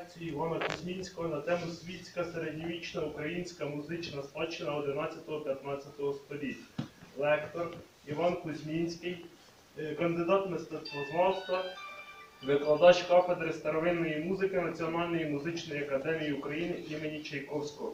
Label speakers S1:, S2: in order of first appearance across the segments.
S1: лекцію Івана Кузьмінського на тему «Світська середньовічна українська музична спадщина 11-15 століть». Лектор Іван Кузьмінський, кандидат мистецтвознавства, викладач кафедри старовинної музики Національної музичної академії України імені Чайковського.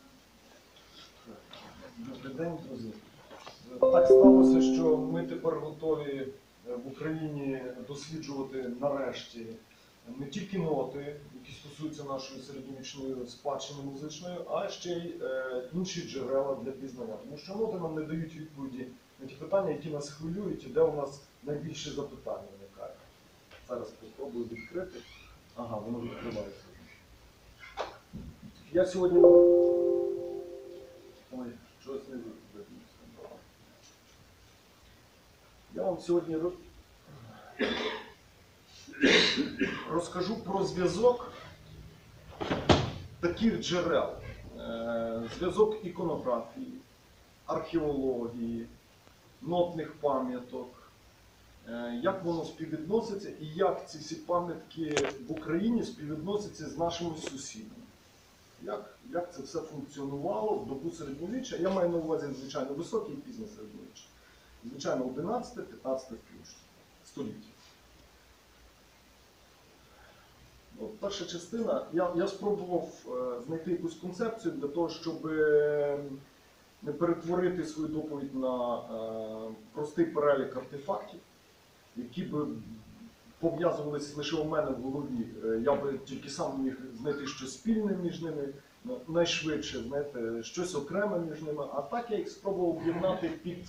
S2: Добрий день, друзі. Так сталося, що ми тепер готові в Україні досліджувати нарешті не тільки ноти, які стосуються нашої середньовічної спадщини музичної, а ще й інші джерела для пізнання. Тому що ноти нам не дають відповіді на ті питання, які нас хвилюють і де у нас найбільше запитання виникає. Зараз спробую відкрити. Ага, воно відкривається. Я сьогодні... Ой, щось не видно. Я вам сьогодні розкажу про зв'язок таких джерел. Зв'язок іконографії, археології, нотних пам'яток, як воно співвідноситься і як ці всі пам'ятки в Україні співвідносяться з нашими сусідами. Як це все функціонувало в добу середньовіччя. Я маю на увазі, звичайно, високе і пізнє середньовіччя. Звичайно, 11-15 століття. Перша частина. Я спробував знайти якусь концепцію для того, щоб не перетворити свою доповідь на простий перелік артефактів, які б пов'язувалися лише у мене в голові. Я би тільки сам міг знайти щось спільне між ними, найшвидше, знаєте, щось окреме між ними. А так я їх спробував об'єднати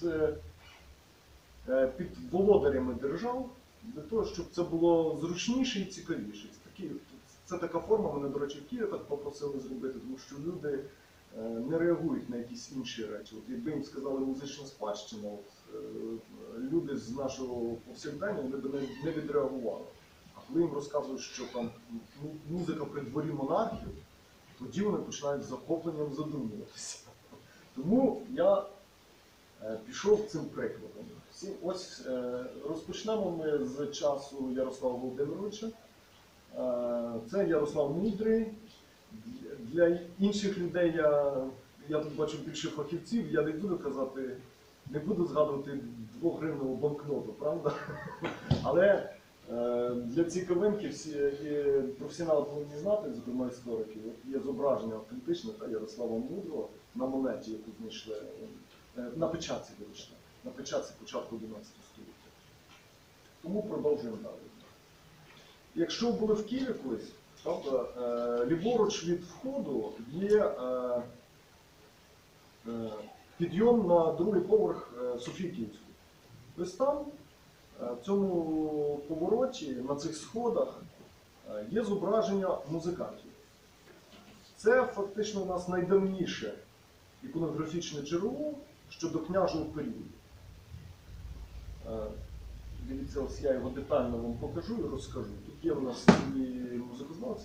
S2: під володарями держав, для того, щоб це було зручніше і цікавіше. Це така форма, мене, до речі, в Києві так попросили зробити, тому що люди не реагують на якісь інші речі. От якби їм сказали музична спадщина, люди з нашого повсякдення вони б не відреагували. А коли їм розказують, що там музика при дворі монархів, тоді вони починають з захопленням задумуватися. Тому я пішов цим прикладом. Ось розпочнемо ми з часу Ярослава Володимировича. Це Ярослав Мудрий. Для інших людей, я тут бачу більше фахівців, я не буду казати, не буду згадувати 2-гривневу банкноту, правда? Але для цікавинки всі професіонали повинні знати, зокрема історики, є зображення автентичне Ярослава Мудрого на монеті, яку знайшли, на печатці, вибачте, на печатці початку 11 століття. Тому продовжуємо далі. Якщо були в Києві колись, правда, ліворуч від входу є підйом на другий поверх Софії Київської. Ось там, в цьому повороті, на цих сходах, є зображення музикантів. Це фактично у нас найдавніше іконографічне джерело щодо княжого періоду. Дивіться, ось я його детально вам покажу і розкажу. Тут є у нас і музикознавці.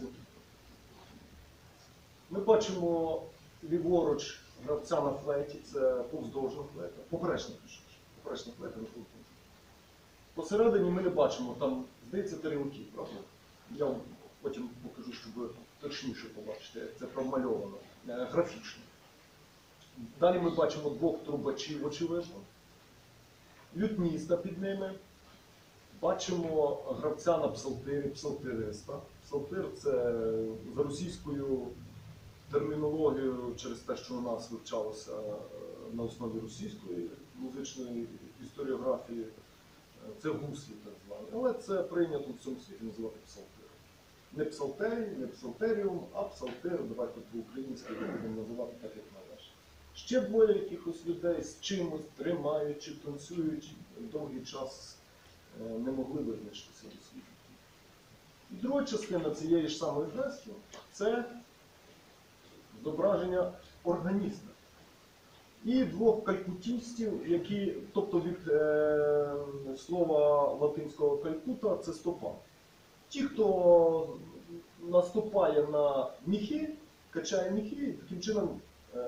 S2: Ми ліворуч гравця на флейті, це повздовжна флейта, поперечна флейта на флейті. Посередині ми не бачимо, там, здається, тарілки, правда? Я вам потім покажу, щоб ви точніше побачите, як це промальовано, графічно. Далі ми бачимо 2 трубачів, очевидно, лютніста під ними. Бачимо гравця на псалтирі, псалтириста. Псалтир – це за російською термінологією, через те, що у нас вивчалося на основі російської музичної історіографії, це гуслі, так звані. Але це прийнято в цьому світі називати псалтир. Не псалтерій, не псалтеріум, а псалтир, давайте по-українськи будемо називати так, як належить. Ще 2 якихось людей з чимось тримаючи, танцюючи довгий час не могли визначитися дослідники. І друга частина цієї ж самої фрески – це зображення органіста. І 2 калькутістів, які, тобто від слова латинського калькута – це стопа. Ті, хто наступає на міхи, качає міхи, і таким чином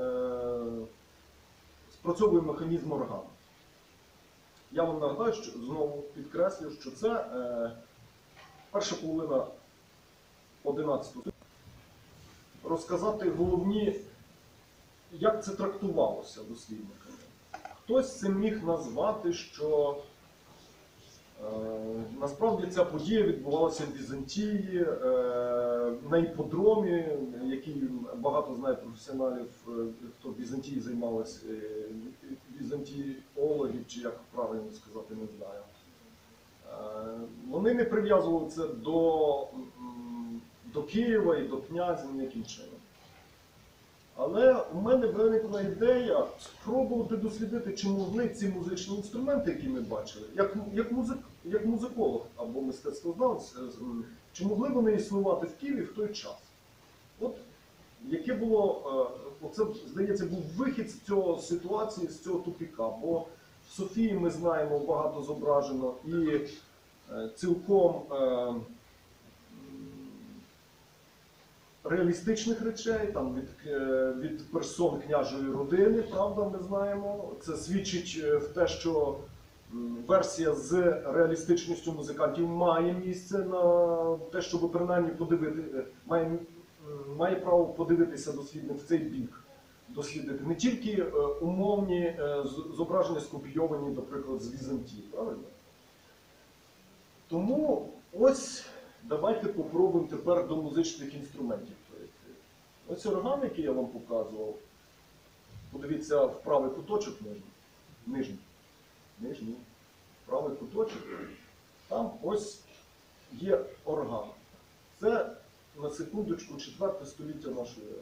S2: спрацьовує механізм органу. Я вам нагадаю, що знову підкреслю, що це перша половина 11 століття. розказати головні, як це трактувалося дослідниками. Хтось це міг назвати, що насправді ця подія відбувалася в Візантії, на іпподромі, який багато знає професіоналів, хто в Візантії займалися, візантіологів, чи як правильно сказати, не знаю. Вони не прив'язували це до Києва і до князя ніяким чином. Але у мене виникла ідея спробувати дослідити, чи могли ці музичні інструменти, які ми бачили, як музиколог або мистецтвознавець, чи могли вони існувати в Києві в той час. От яке було, оце, здається, був вихід з цього ситуації, з цього тупіка. Бо в Софії ми знаємо багато зображено і цілком реалістичних речей, там від персон княжої родини, правда, ми знаємо. Це свідчить в те, що версія з реалістичністю музикантів має місце на те, щоб принаймні подивити, має право подивитися дослідник в цей бік, дослідити не тільки умовні зображення скопійовані, наприклад, з Візантії, правильно? Тому ось давайте попробуємо тепер до музичних інструментів перейти. Ось орган, який я вам показував. Подивіться в правий куточок нижній. Правий куточок. Там ось є орган. Це, на секундочку, 4 століття нашої ери.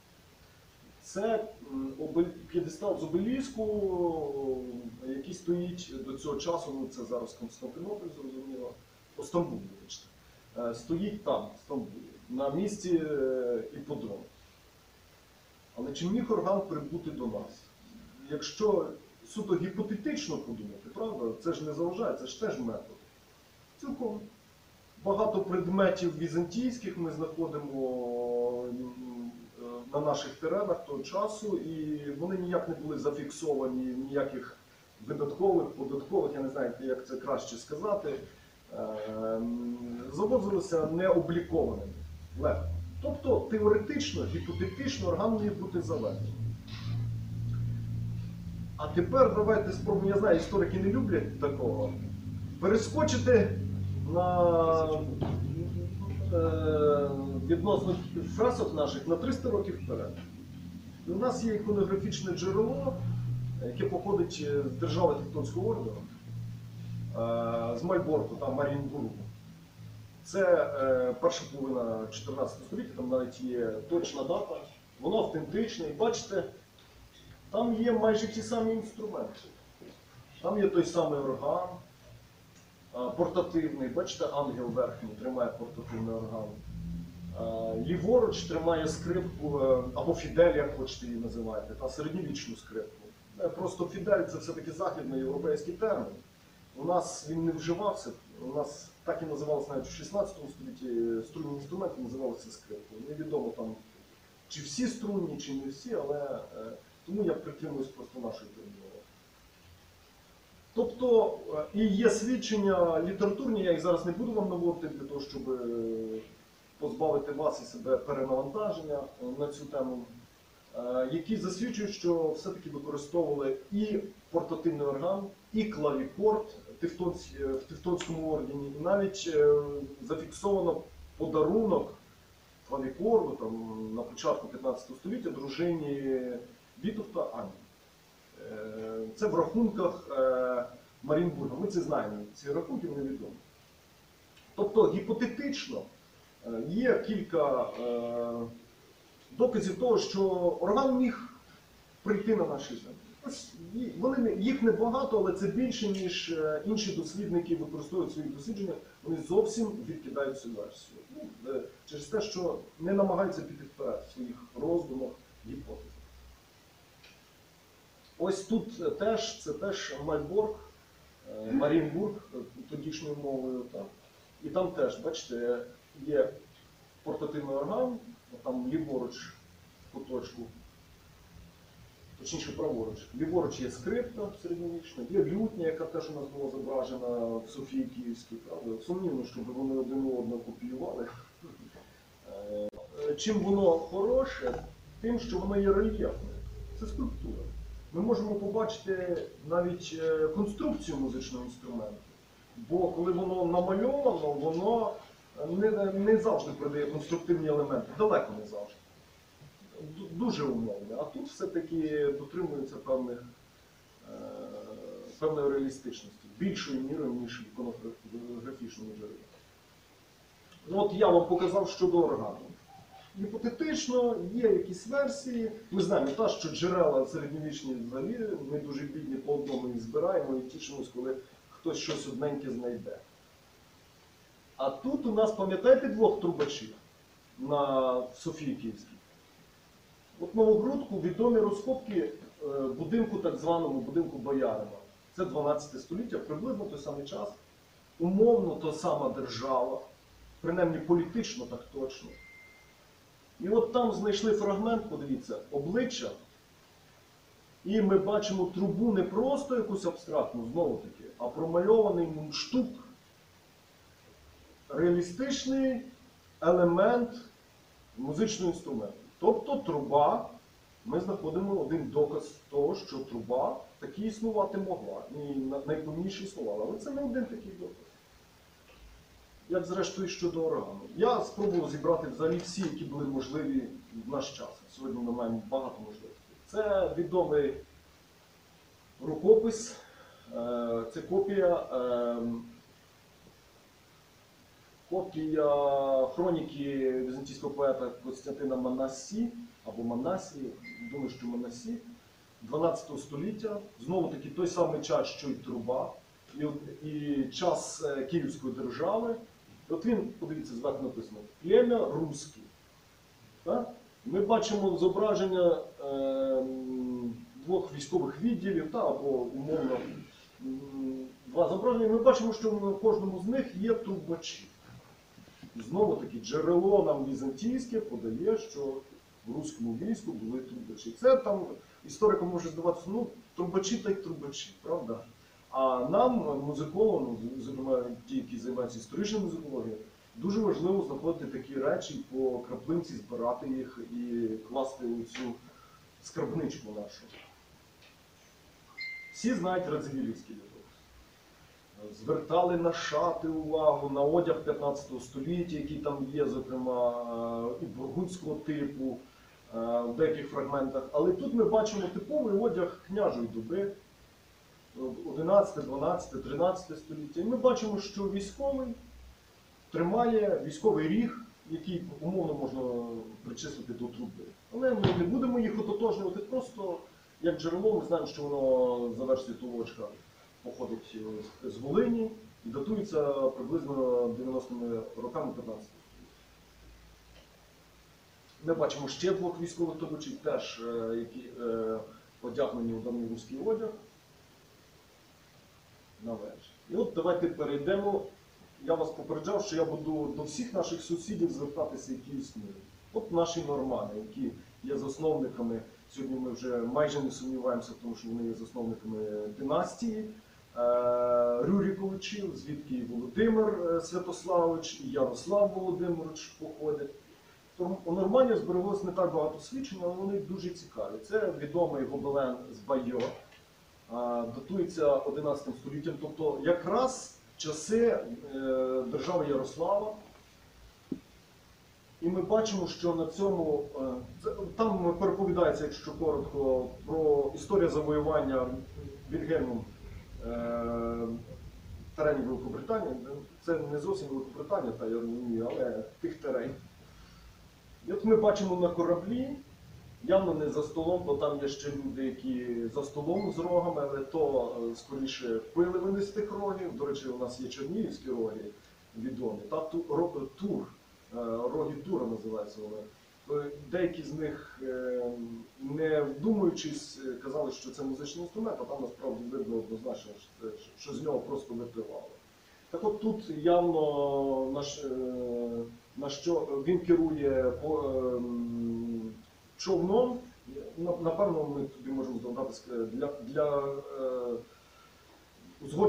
S2: Це п'єдестал з обеліску, який стоїть до цього часу, ну це зараз Константинополь, зрозуміло, Стамбул, вибачте. Стоїть там, в Стамбулі, на місці іпподрому. Але чи міг орган прибути до нас? Якщо суто гіпотетично подумати, правда, це ж не заважає, це ж теж метод. Цілком. Багато предметів візантійських ми знаходимо на наших теренах того часу, і вони ніяк не були зафіксовані, ніяких видаткових, податкових, я не знаю, як це краще сказати, завозилися необлікованими, легко. Тобто, теоретично, гіпотетично орган міг бути заведений. А тепер давайте спробуємо, я знаю, історики не люблять такого, перескочити на відносно фресок наших на 300 років вперед. І у нас є іконографічне джерело, яке походить з держави Тевтонського ордену, з Мальборту, там Маріїнбургу. Це перша половина 14 століття, там навіть є точна дата, воно автентичне, і бачите, там є майже ті самі інструменти. Там є той самий орган, портативний, бачите, ангел верхній тримає портативний орган. Ліворуч тримає скрипку, або фідель, як хочете її називати, та середньовічну скрипку. Просто фідель це все-таки західноєвропейський термін. У нас він не вживався, у нас так і називалося навіть в 16 столітті, струнні інструменти називалися скрипкою. Невідомо там, чи всі струнні, чи не всі, але тому я притримуюсь просто нашої термінології. Тобто, і є свідчення літературні, я їх зараз не буду вам наводити для того, щоб позбавити вас і себе перенавантаження на цю тему, які засвідчують, що все-таки використовували і портативний орган, і клавікорд в Тевтонському ордені, і навіть зафіксовано подарунок клавікорду там, на початку 15 століття дружині Вітовта Анні. Це в рахунках Маріїнбурга. Ми це знаємо, ці рахунки невідомі. Тобто гіпотетично є кілька доказів того, що орган міг прийти на наші землі. Ось, їх небагато, але це більше, ніж інші дослідники використовують в своїх дослідженнях. Вони зовсім відкидають цю версію. Через те, що не намагаються піти вперед в своїх роздумах, гіпотезах. Ось тут теж, це теж Мальборг, Маріїнбург, тодішньою мовою. Так. І там теж, бачите, є портативний орган, там ліворуч в куточку, точніше праворуч. Ліворуч є скрипка середньовічна, є лютня, яка теж у нас була зображена в Софії Київській. Правда? Сумнівно, щоб вони один одного копіювали. чим воно хороше, тим, що воно є рельєфне. Це скульптура. Ми можемо побачити навіть конструкцію музичного інструменту. Бо коли воно намальовано, воно не завжди придає конструктивні елементи, далеко не завжди. Дуже умовне. А тут все-таки дотримується певної реалістичності, більшою мірою, ніж в іконографічному джерелі. От я вам показав щодо органу. Гіпотетично, є якісь версії. Ми знаємо, що джерела середньовічні взагалі, ми дуже бідні, по одному їх збираємо і тішимось, коли хтось щось одненьке знайде. А тут у нас, пам'ятаєте, двох трубачів на Софії Київській? От Новогрудку відомі розкопки будинку, так званому будинку Боярина. Це 12 століття, приблизно той самий час. Умовно та сама держава, принаймні політично так точно. І от там знайшли фрагмент, подивіться, обличчя. І ми бачимо трубу не просто якусь абстрактну, знову-таки, а промальований мундштук. Реалістичний елемент музичного інструменту. Тобто труба, ми знаходимо один доказ того, що труба таки існувати могла. І найповніше існувала. Але це не один такий доказ. Як зрештою щодо органу. Я спробував зібрати взагалі всі, які були можливі в наш час. Сьогодні ми маємо багато можливостей. Це відомий рукопис, це копія хроніки візантійського поета Костянтина Манасі, або Манасі, думаю, що Манасі, 12 століття. Знову-таки той самий час, що й труба, і час Київської держави. От він, подивіться, зверху написано, плем'я русське. Ми бачимо зображення двох військових відділів, або умовно два зображення. Ми бачимо, що на кожному з них є трубачі. Знову-таки, джерело нам візантійське подає, що в руському війську були трубачі. Це там історикам може здаватися, трубачі та й трубачі, правда? А нам, музикологам, зокрема ті, які займаються історичною музикологією, дуже важливо знаходити такі речі, по краплинці збирати їх і класти у цю скарбничку нашу. Всі знають Радзивілівський літопис. Звертали на шати увагу, на одяг 15 століття, який там є, зокрема, і бургундського типу, в деяких фрагментах. Але тут ми бачимо типовий одяг княжої доби, 11, 12, 13 століття. І ми бачимо, що військовий тримає військовий ріг, який умовно можна причислити до труби. Але ми не будемо їх ототожнювати, просто як джерело ми знаємо, що воно за версією Толочка походить з Волині і датується приблизно 90-ми роками 15 століття. Ми бачимо ще двох військових трубачів, теж які одягнені у давній руський одяг. На вечір. І от давайте перейдемо. Я вас попереджав, що я буду до всіх наших сусідів звертатися, які існують. От наші нормани, які є засновниками, сьогодні ми вже майже не сумніваємося в тому, що вони є засновниками династії Рюриковичів, звідки і Володимир Святославович, і Ярослав Володимирович походять. У норманів збереглося не так багато свідчень, але вони дуже цікаві. Це відомий гобелен з Байо, датується 11 століттям, тобто якраз часи держави Ярослава. І ми бачимо, що на цьому, там переповідається, якщо коротко, про історію завоювання Вільгельмом теренів Великобританії. Це не зовсім Великобританія, та я розумію, але тих теренів. І от ми бачимо на кораблі, явно не за столом, бо там є ще люди, які за столом з рогами, але то скоріше пили вони з тих рогів. До речі, у нас є чернігівські роги відомі. Та тур, роги тура називаються вони. Деякі з них, не вдумуючись, казали, що це музичний інструмент, а там насправді видно однозначно, що з нього просто випивали. Так от тут явно на що він керує човном, напевно, ми тобі можемо здогадатися, для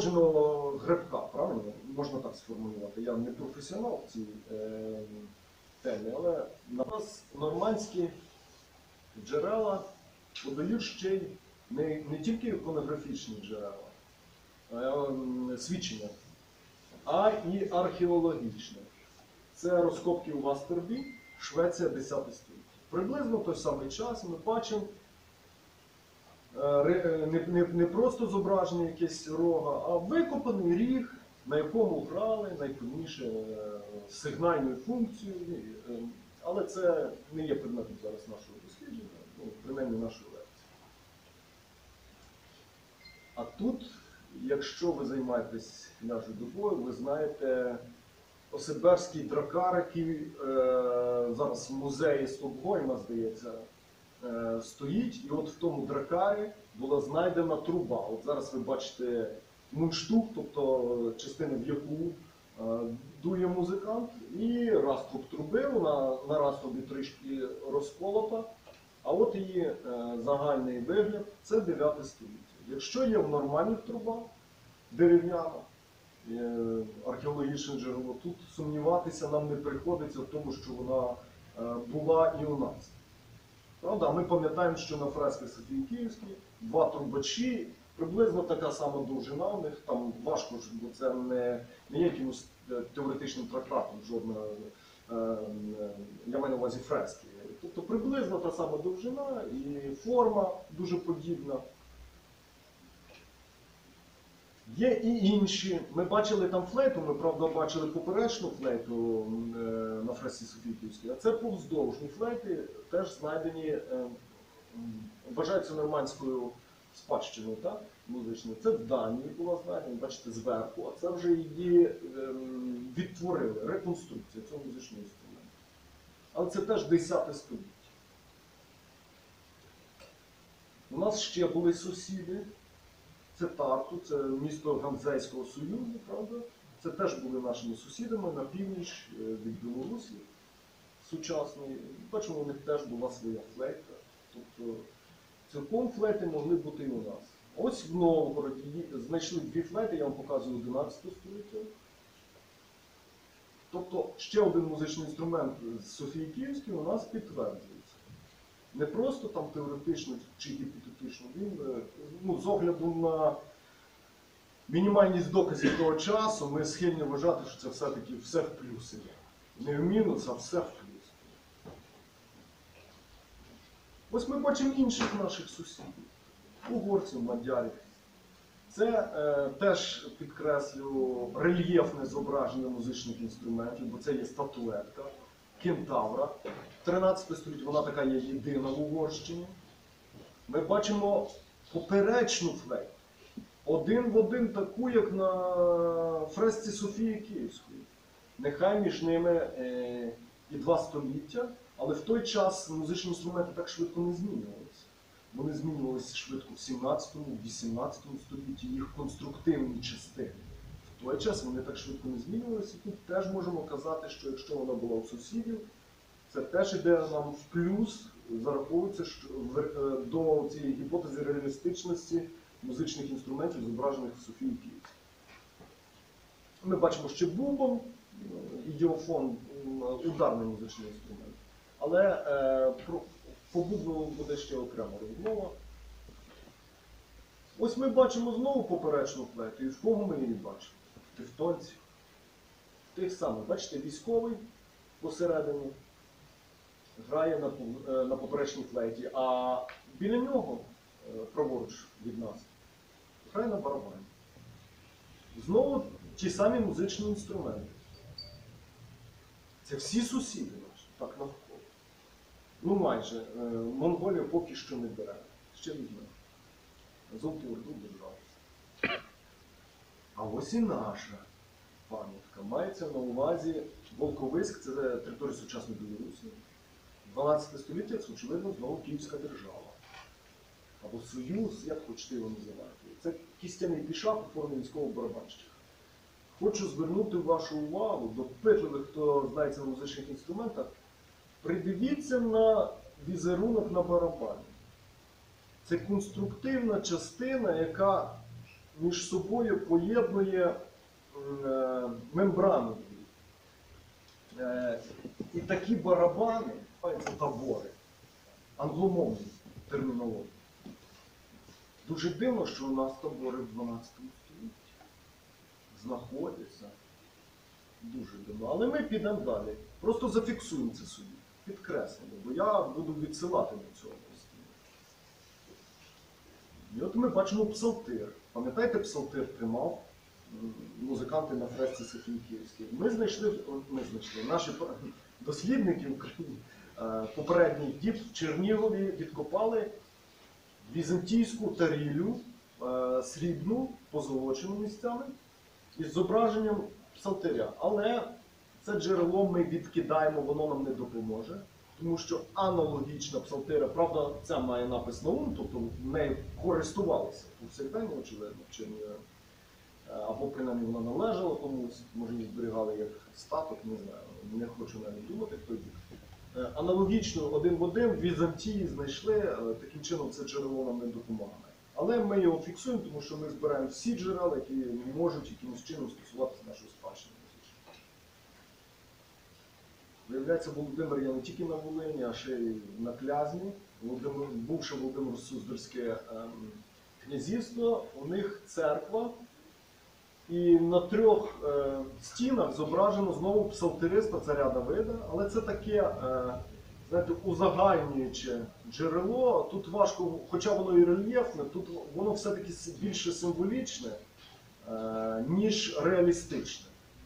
S2: узгодженого гребка, правильно? Можна так сформулювати. Я не професіонал в цій темі, але на нас нормандські джерела подають ще й не тільки іконографічні джерела, свідчення, а і археологічне. Це розкопки у Вастербі, Швеція 10 століття. Приблизно в той самий час ми бачимо не просто зображення якесь рога, а викопаний ріг, на якому грали найпевніше сигнальну функцію. Але це не є предметом зараз нашого дослідження, принаймні нашої лекції. А тут, якщо ви займаєтесь княжою добою, ви знаєте Осетберський дракар, який зараз в музеї Стокгольма, здається, стоїть. І от в тому дракарі була знайдена труба. От зараз ви бачите мундштук, тобто частина, в яку дує музикант, і раструб труби, вона на раструбі трішки розколота, а от її загальний вигляд – це 9 століття. Якщо є в нормальних трубах, дерев'яна, археологічне джерело, тут сумніватися нам не приходиться в тому, що вона була і у нас. Правда, ми пам'ятаємо, що на фресках Софії Київській 2 трубачі, приблизно така сама довжина у них, там важко, бо це не є якимось теоретичним трактатом, жодна, я маю на увазі фрески. Тобто приблизно та сама довжина і форма дуже подібна. Є і інші. Ми бачили там флейту, ми, правда, бачили поперечну флейту на фресці Софії Київській, а це повздовжні флейти, теж знайдені, вважаються нормандською спадщиною, так, музичною. Це в Данії була знайдена, бачите, зверху, а це вже її відтворили, реконструкція цього музичного інструменту. Але це теж 10 століття. У нас ще були сусіди. Це Тарту, це місто Ганзейського Союзу, правда? Це теж були нашими сусідами на північ від Білорусі сучасної. Бачимо, у них теж була своя флейта. Тобто цілком флейти могли бути і у нас. Ось в Новгороді знайшли 2 флейти, я вам показую 11 століття. Тобто ще один музичний інструмент з Софії Київської у нас підтверджується. Не просто там теоретично чи гіпотетично, він, з огляду на мінімальність доказів того часу, ми схильні вважати, що це все-таки все в плюс іде. Не в мінус, а все в плюс. Ось ми бачимо інших наших сусідів, угорців, мадярів. Це теж, підкреслю, рельєфне зображення музичних інструментів, бо це є статуетка кентавра. 13 століття вона така є єдина в Угорщині. Ми бачимо поперечну флейту. Один в один таку, як на фресці Софії Київської. Нехай між ними і 2 століття, але в той час музичні інструменти так швидко не змінювалися. Вони змінювалися швидко в 17, в 18 столітті, їх конструктивні частини. В той час вони так швидко не змінювалися. І тут теж можемо казати, що якщо вона була у сусідів, це теж йде нам в плюс, зараховується до цієї гіпотези реалістичності музичних інструментів, зображених в Софії Київській. Ми бачимо ще бубон, ідіофон, ударний музичний інструмент. Але по бубну буде ще окрема розмова. Ось ми бачимо знову поперечну флейту. І в кого ми її бачимо? В тевтонців. Тих самих, бачите, військовий посередині грає на поперечній флейті, а біля нього, праворуч від нас, грає на барабані. Знову ті самі музичні інструменти. Це всі сусіди наші, так навколо. Ну майже. Монголію поки що не бере. Ще візьме. Золоту Орду держава. А ось і наша пам'ятка. Мається на увазі Волковиськ, це територія сучасної Білорусі. 12 століття це, очевидно, знову Київська держава. Або Союз, як хочете його називати. Це кістяний пішак у формі військового барабанщика. Хочу звернути вашу увагу, допитливих, хто знається на музичних інструментах, придивіться на візерунок на барабані. Це конструктивна частина, яка між собою поєднує мембрану. І такі барабани, це табори, англомовні термінології. Дуже дивно, що у нас табори в 12 столітті знаходяться. Дуже дивно. Але ми підемо далі. Просто зафіксуємо це собі, підкреслимо, бо я буду відсилати до цього. І от ми бачимо псалтир. Пам'ятаєте, псалтир тримав музиканти на фресці Софії Київській. Наші дослідники України попередніх діб в Чернігові відкопали візантійську тарілю, срібну, позолочену місцями, із зображенням псалтиря. Але це джерело ми відкидаємо, воно нам не допоможе. Тому що аналогічна псалтира, правда, ця має напис на ум, тобто нею користувалися повсякденно, очевидно, в Чернігові. Або принаймні вона належала комусь, може її зберігали як статок, не знаю, не хочу навіть думати, хто бік. Аналогічно один в один в Візантії знайшли, таким чином це джерело нам не допомагає. Але ми його фіксуємо, тому що ми збираємо всі джерела, які можуть якимось чином стосуватися нашої спадщини. Виявляється, Володимир є не тільки на Волині, а ще й на Клязьмі. Бувши Володимир Суздальське князівство, у них церква. І на 3 стінах зображено знову псалтириста царя Давида, але це таке, знаєте, узагальнююче джерело. Тут важко, хоча воно і рельєфне, тут воно все-таки більше символічне, ніж реалістичне.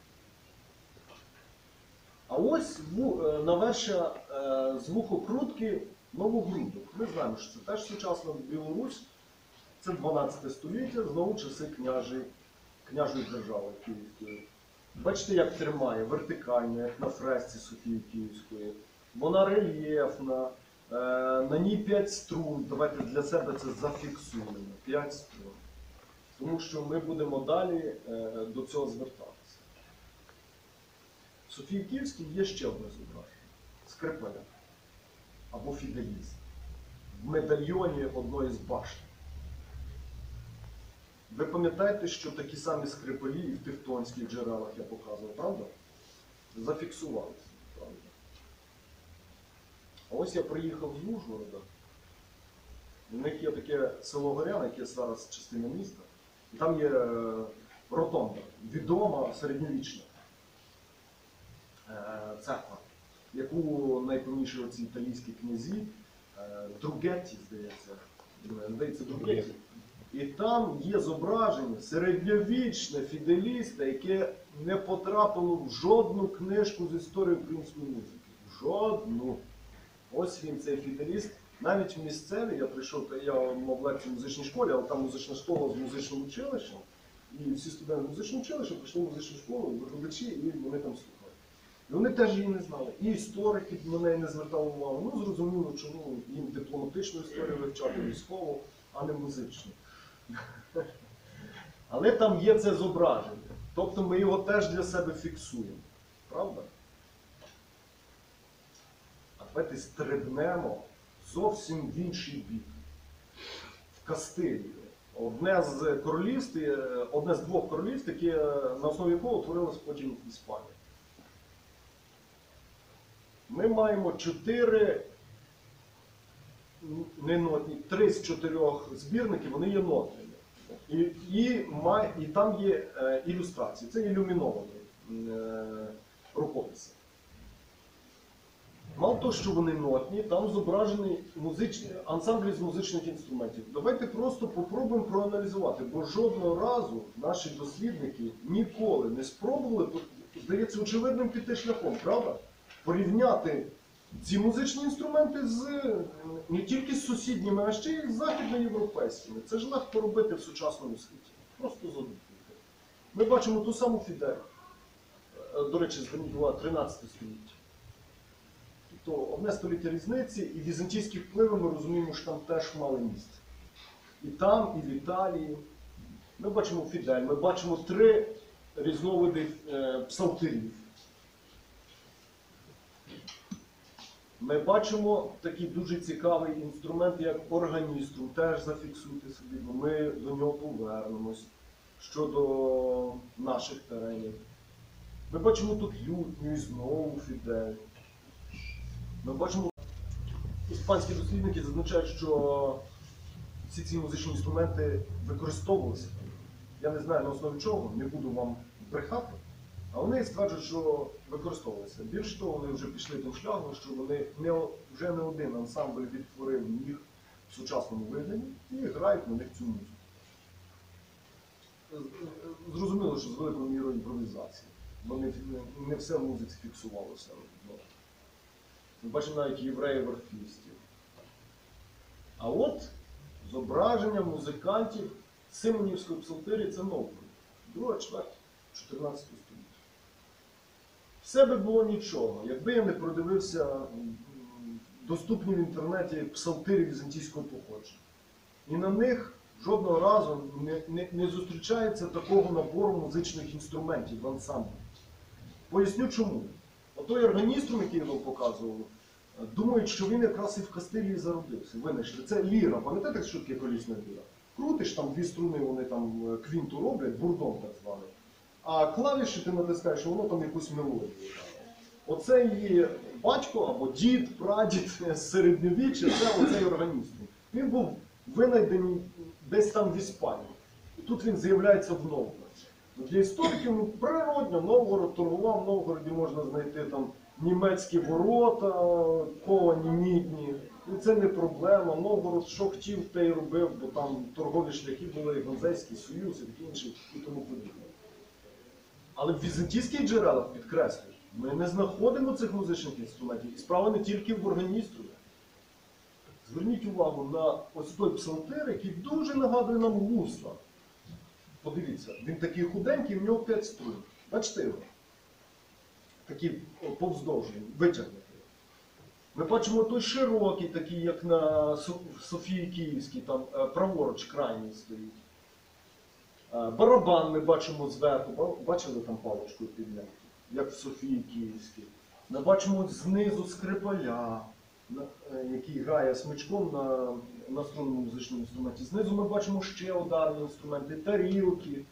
S2: А ось навершя з вухокрутки Новогрудок. Ми знаємо, що це теж сучасна Білорусь, це 12 століття, знову часи княжої держави Київської. Бачите, як тримає, вертикально, як на фресці Софії Київської. Вона рельєфна, на ній 5 струн. Давайте для себе це зафіксуємо. 5 струн. Тому що ми будемо далі до цього звертатися. В Софії Київській є ще одне зображення. Скрипаля. Або фіделіст. В медальйоні одної з башт. Ви пам'ятаєте, що такі самі скрипалі і в тевтонських джерелах я показував, правда? Зафіксувалися, правда? А ось я приїхав з Ужгорода. У них є таке село Горяне, яке зараз частина міста. І там є ротонда, відома середньовічна церква, яку найпевніші оці італійські князі, Другетті, здається, Другетті. І там є зображення середньовічне фіделіста, яке не потрапило в жодну книжку з історії української музики. Жодну. Ось він, цей фіделіст. Навіть в місцеві, я мав лекцію в музичній школі, але там музична школа з музичним училищем. І всі студенти музичного училища прийшли в музичну школу, викладачі, і вони там слухали. І вони теж її не знали. І історики на неї не звертали увагу. Ну, зрозуміло, чому їм дипломатичну історію вивчати військову, а не музичну. Але там є це зображення. Тобто ми його теж для себе фіксуємо. Правда? А давайте стрибнемо зовсім в інший бік. В Кастилію. Одне з 2 королівств, яке на основі якого утворилась потім Іспанія. Ми маємо 3 з 4 збірників, вони є нотними. І там є ілюстрації. Це ілюміновані рукописи. Мало того, що вони нотні, там зображені ансамблі з музичних інструментів. Давайте просто попробуємо проаналізувати, бо жодного разу наші дослідники ніколи не спробували, здається, очевидним піти шляхом, правда? Порівняти ці музичні інструменти не тільки з сусідніми, а ще й з західноєвропейськими. Це ж легко робити в сучасному світі. Просто задумайте. Ми бачимо ту саму фідель. До речі, зверніть увагу, 13 століття. Тобто одне століття різниці, і візантійські впливи ми розуміємо, що там теж мали місце. І там, і в Італії. Ми бачимо фідель, ми бачимо 3 різновиди псалтирів. Ми бачимо такий дуже цікавий інструмент, як органіструм, теж зафіксуйте собі, бо ми до нього повернемось щодо наших теренів. Ми бачимо тут лютню і знову фідель. Ми бачимо, іспанські дослідники зазначають, що всі ці музичні інструменти використовувалися. Я не знаю на основі чого, не буду вам брехати, а вони стверджують, що використовувалися. Більше того, вони вже пішли тим шляхом, що вони вже не один ансамбль відтворив їх в сучасному вигляді і грають на них цю музику. Зрозуміло, що з великою мірою імпровізації. Вони не все в музиці фіксувалося. Ми бачимо навіть євреїв-орфістів. А от зображення музикантів Симонівської псалтирі – це Новгород. Друга чверть 14 століття. Все би було нічого, якби я не продивився доступні в інтернеті псалтирі візантійського походження. І на них жодного разу не зустрічається такого набору музичних інструментів в ансамблі. Поясню чому. Отой органіструм, який я вам показував, думають, що він якраз і в Кастилії зародився. Винайшли. Це ліра. Пам'ятаєте, що таке колісна ліра? Крутиш, там дві струни, вони там квінту роблять, бурдон так званий. А клавіші ти натискаєш, воно там якусь мелодію. Оце її батько або дід, прадід з середньовіччя, це оцей органіструм. Він був винайдений десь там в Іспанії. І тут він з'являється в Новгороді. Для істориків природно, Новгород торгував, в Новгороді можна знайти там німецькі ворота, ковані, мідні. І це не проблема. Новгород що хотів, те й робив, бо там торгові шляхи були, і Ганзейський Союз, і такі інші, і тому подібне. Але в візантійських джерелах, підкреслюю, ми не знаходимо цих музичних інструментів. І справа не тільки в органіструмі. Зверніть увагу на ось той псалтир, який дуже нагадує нам гусла. Подивіться, він такий худенький, в нього 5 струн. Бачите його? Такий повздовжений, витягнутий. Ми бачимо той широкий, такий, як на Софії Київській, там праворуч крайній стоїть. Барабан ми бачимо зверху, бачили там паличкою підняти, як в Софії Київській. Ми бачимо знизу скрипаля, який грає смичком на струнному музичному інструменті. Знизу ми бачимо ще ударні інструменти, тарілки.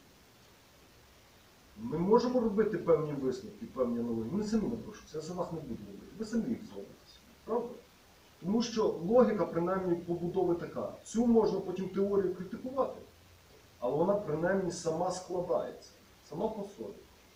S2: Ми можемо робити певні висновки, певні аналогії. Вони самі напрошуються, я за вас не буду робити. Ви самі їх зробите. Правда? Тому що логіка, принаймні, побудови така. Цю можна потім теорію критикувати, але вона, принаймні, сама складається. Сама по собі.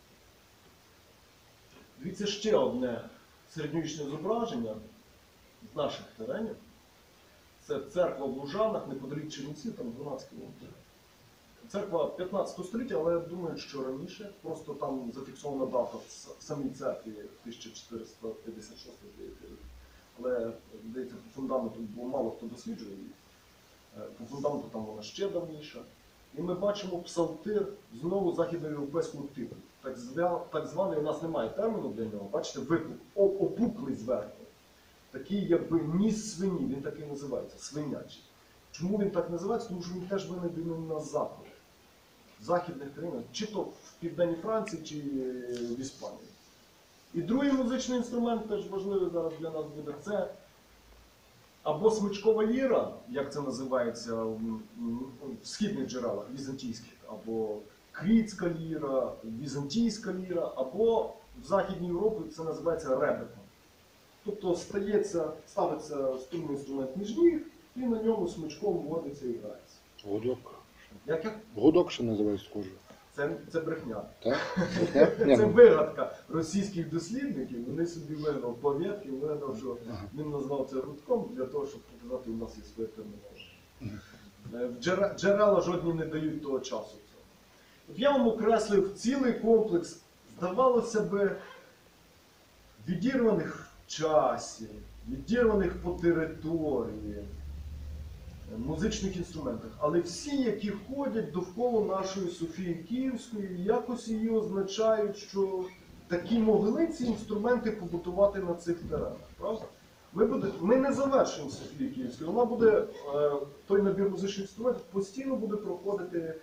S2: Дивіться, ще одне середньовічне зображення з наших теренів. Це церква в Лужанах, неподалік Чернівців, там 12 кілометрів. Церква 15 століття, але я думаю, що раніше. Просто там зафіксована дата в самій церкві 1456 рік. Але, здається, по фундаменту, бо мало хто досліджує її. По фундаменту там вона ще давніша. І ми бачимо псалтир знову західноєвропейського типу. Так званий, у нас немає терміну для нього, бачите, опуклий зверху. Такий, якби ніс свині, він так і називається, свинячий. Чому він так називається? Тому що він теж винайдений на заході, в західних країнах, чи то в Південній Франції, чи в Іспанії. І другий музичний інструмент, теж важливий зараз для нас буде, це або смичкова ліра, як це називається в східних джерелах, візантійських, або крітська ліра, візантійська ліра, або в Західній Європі це називається ребетом. Тобто ставиться струнний інструмент між ніг, і на ньому смичком вводиться і грається.
S3: Гудок.
S2: Як?
S3: Гудок ще називають схоже.
S2: Це брехня.
S3: Так?
S2: Це вигадка російських дослідників. Вони собі вигадали пов'ятки, вигадав, що він назвав це гудком для того, щоб показати, у нас є своє термінологія. Джерела жодні не дають того часу. От я вам окреслив цілий комплекс, здавалося би, відірваних в часі, відірваних по території, музичних інструментах, але всі, які ходять довкола нашої Софії Київської, якось її означають, що такі могли ці інструменти побутувати на цих теренах. Правда? Ми не завершимо Софії Київської, вона буде, той набір музичних інструментів постійно буде проходити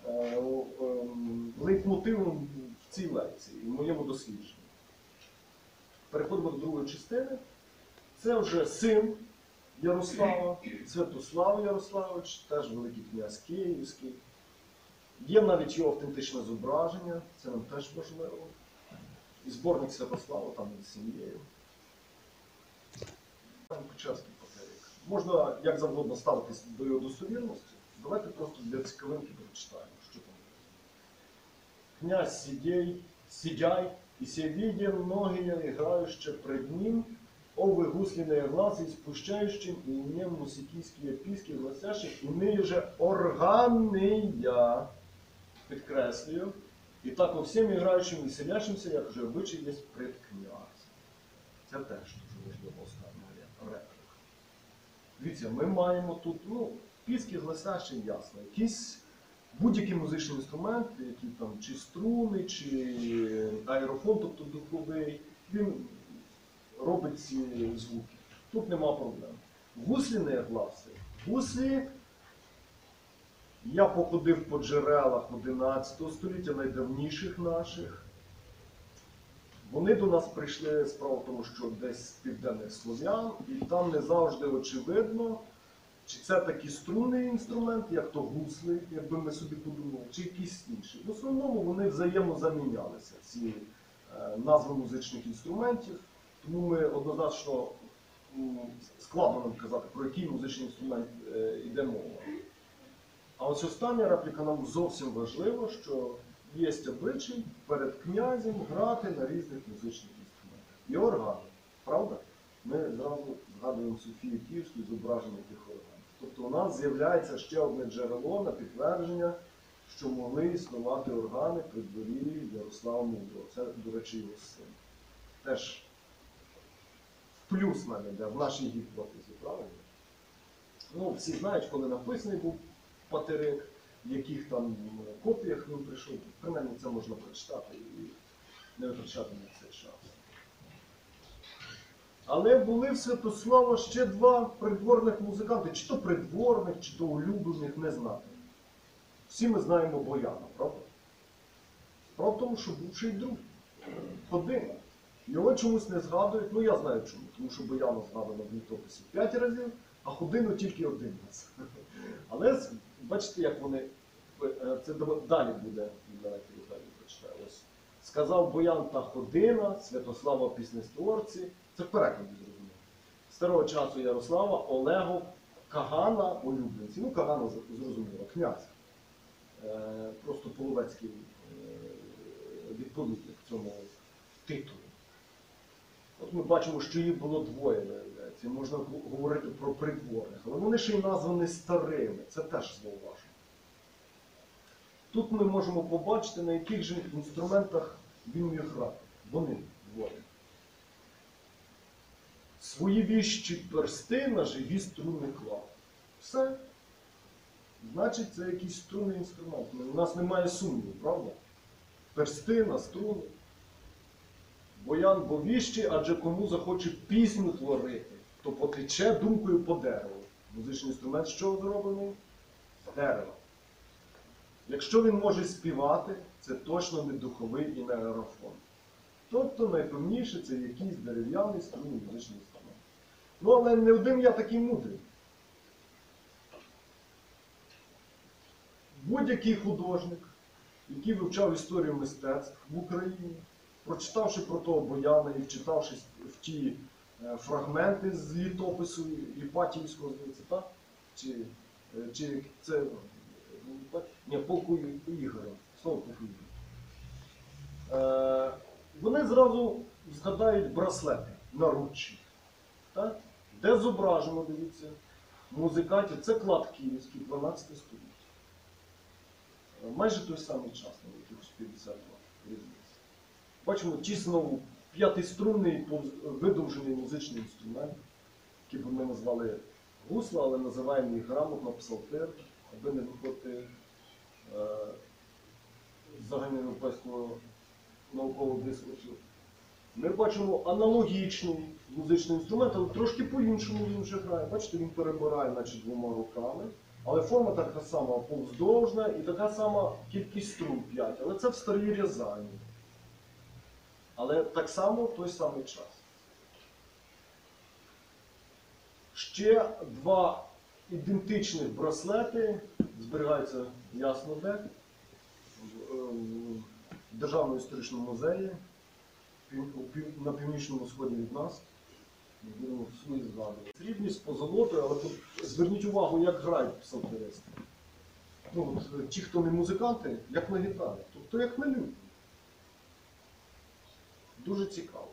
S2: лейтмотивом в цій лекції, в моєму дослідженні. Переходимо до другої частини. Це вже син Ярослава, Святослав Ярославович, теж Великий князь Київський. Є навіть його автентичне зображення, це нам теж важливо. і зборник Святослава там із сім'єю. Печерський патерик. Можна як завгодно ставитись до його достовірності. Давайте просто для цікавинки прочитаємо, що там. Князь сидяй, и се видя многие играющие пред ним, овы гусленные глазы, спущающим и не мусикийские писки, гласящих, иные же органия, підкреслюю, і так во всем играющим і сидящимся, як вже обичай є пред князем. Це теж дуже важливо остання реплика. Дивіться, ми маємо тут, піски, гласящі, ясно, якісь будь-який музичний інструмент, які там чи струни, чи аерофон, тобто духовий, він робить ці звуки. Тут нема проблем. Гусліні гласи. Гуслі, я походив по джерелах 11 століття, найдавніших наших. Вони до нас прийшли, справа в тому, що десь з південних слов'ян, і там не завжди очевидно, чи це такий струнний інструмент, як то гусли, якби ми собі подумали, чи якийсь інший. В основному вони взаємозамінялися, ці назви музичних інструментів, тому ми однозначно складно нам казати, про який музичний інструмент йде мова. А ось остання репліка нам зовсім важлива, що є обичай перед князем грати на різних музичних інструментах. І органи, правда? Ми зразу згадуємо Софію Київську і зображення тих органів. Тобто у нас з'являється ще одне джерело на підтвердження, що могли існувати органи при дворі Ярослава Мудрого. Це, до речі, його син. Теж в плюс мене йде в нашій гіпотезі, правильно? Всі знають, коли написаний був патерик, в яких там копіях він прийшов. Принаймні це можна прочитати і не витрачати на цей час. Але були в Святослава ще два придворних музиканти, чи то придворних, чи то улюблених, не знати. Всі ми знаємо Бояна, правда? Справа в тому, що був ще й друг, Ходина. Його чомусь не згадують, я знаю чому, тому що Бояна згадано в літописі 5 разів, а Ходину тільки 1 раз. Але бачите, як вони, це далі буде, давайте далі прочитаю. Сказав Боян та Ходина, Святослава піснестворці, це в перекладі зрозуміло. Старого часу Ярослава, Олегу, Кагана, улюбленці. Кагана зрозуміло, князь. Просто половецький відповідник цьому титулу. От ми бачимо, що їх було двоє, виявляється. Можна говорити про придворних. Але вони ще й названі старими. Це теж зауважено. Тут ми можемо побачити, на яких же інструментах він міг грати. Вони двоє. Свої віщі персти на живі струни клав. Все. Значить, це якийсь струнний інструмент. У нас немає сумніву, правда? Персти на струни. Боян бо віщі, адже кому захоче пісню творити, то потече думкою по дереву. Музичний інструмент з чого зроблений? З дерева. Якщо він може співати, це точно не духовий і не аерофон. Тобто найпевніше це якийсь дерев'яний струнний музичний інструмент. Але не один я такий мудрий. Будь-який художник, який вивчав історію мистецтв в Україні, прочитавши про того Бояна і вчитавшись в ті фрагменти з літопису Іпатіївського, здається, так? Чи це... Ні, полку Ігоря. Слово полку Ігоря. Вони зразу згадають браслети наручні. Так? Де зображено, дивіться, музикантів. Це клад київський, 12 століття. Майже той самий час, на якихось 52 різниці. Бачимо тісно п'ятиструнний видовжений музичний інструмент, який би ми назвали гусла, але називаємо їх грамотно псалтир, аби не виходити з загальноєвропейського наукового дискурсу. Ми бачимо аналогічний музичний інструмент, але трошки по-іншому він вже грає. Бачите, він перебирає, наче, двома руками. Але форма така сама повздовжна і така сама кількість струн 5. Але це в Старій Рязані. Але так само в той самий час. Ще два ідентичних браслети зберігаються ясно де, в Державному історичному музеї. на північному сході від нас. Ми будемо свої згадувати. Срібність, позолотою, але тут зверніть увагу, як грають псалтеристи. Ну, от, ті, хто не музиканти, як на гітарі, тобто як на люті. Дуже цікаво.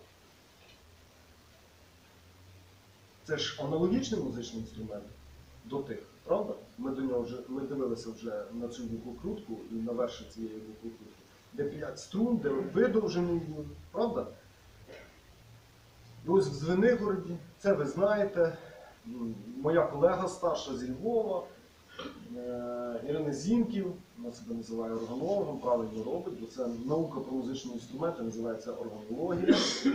S2: Це ж аналогічний музичний інструмент до тих, правда? Ми до нього ми дивилися вже на цю вуглокрутку і на верші цієї вуглокрутки, де 5 струн, де видовжений він, правда? І ось в Звенигороді, це ви знаєте, моя колега старша зі Львова, Ірина Зінків, вона себе називає органологом, правильно робить, бо це наука про музичні інструменти, називається органологія.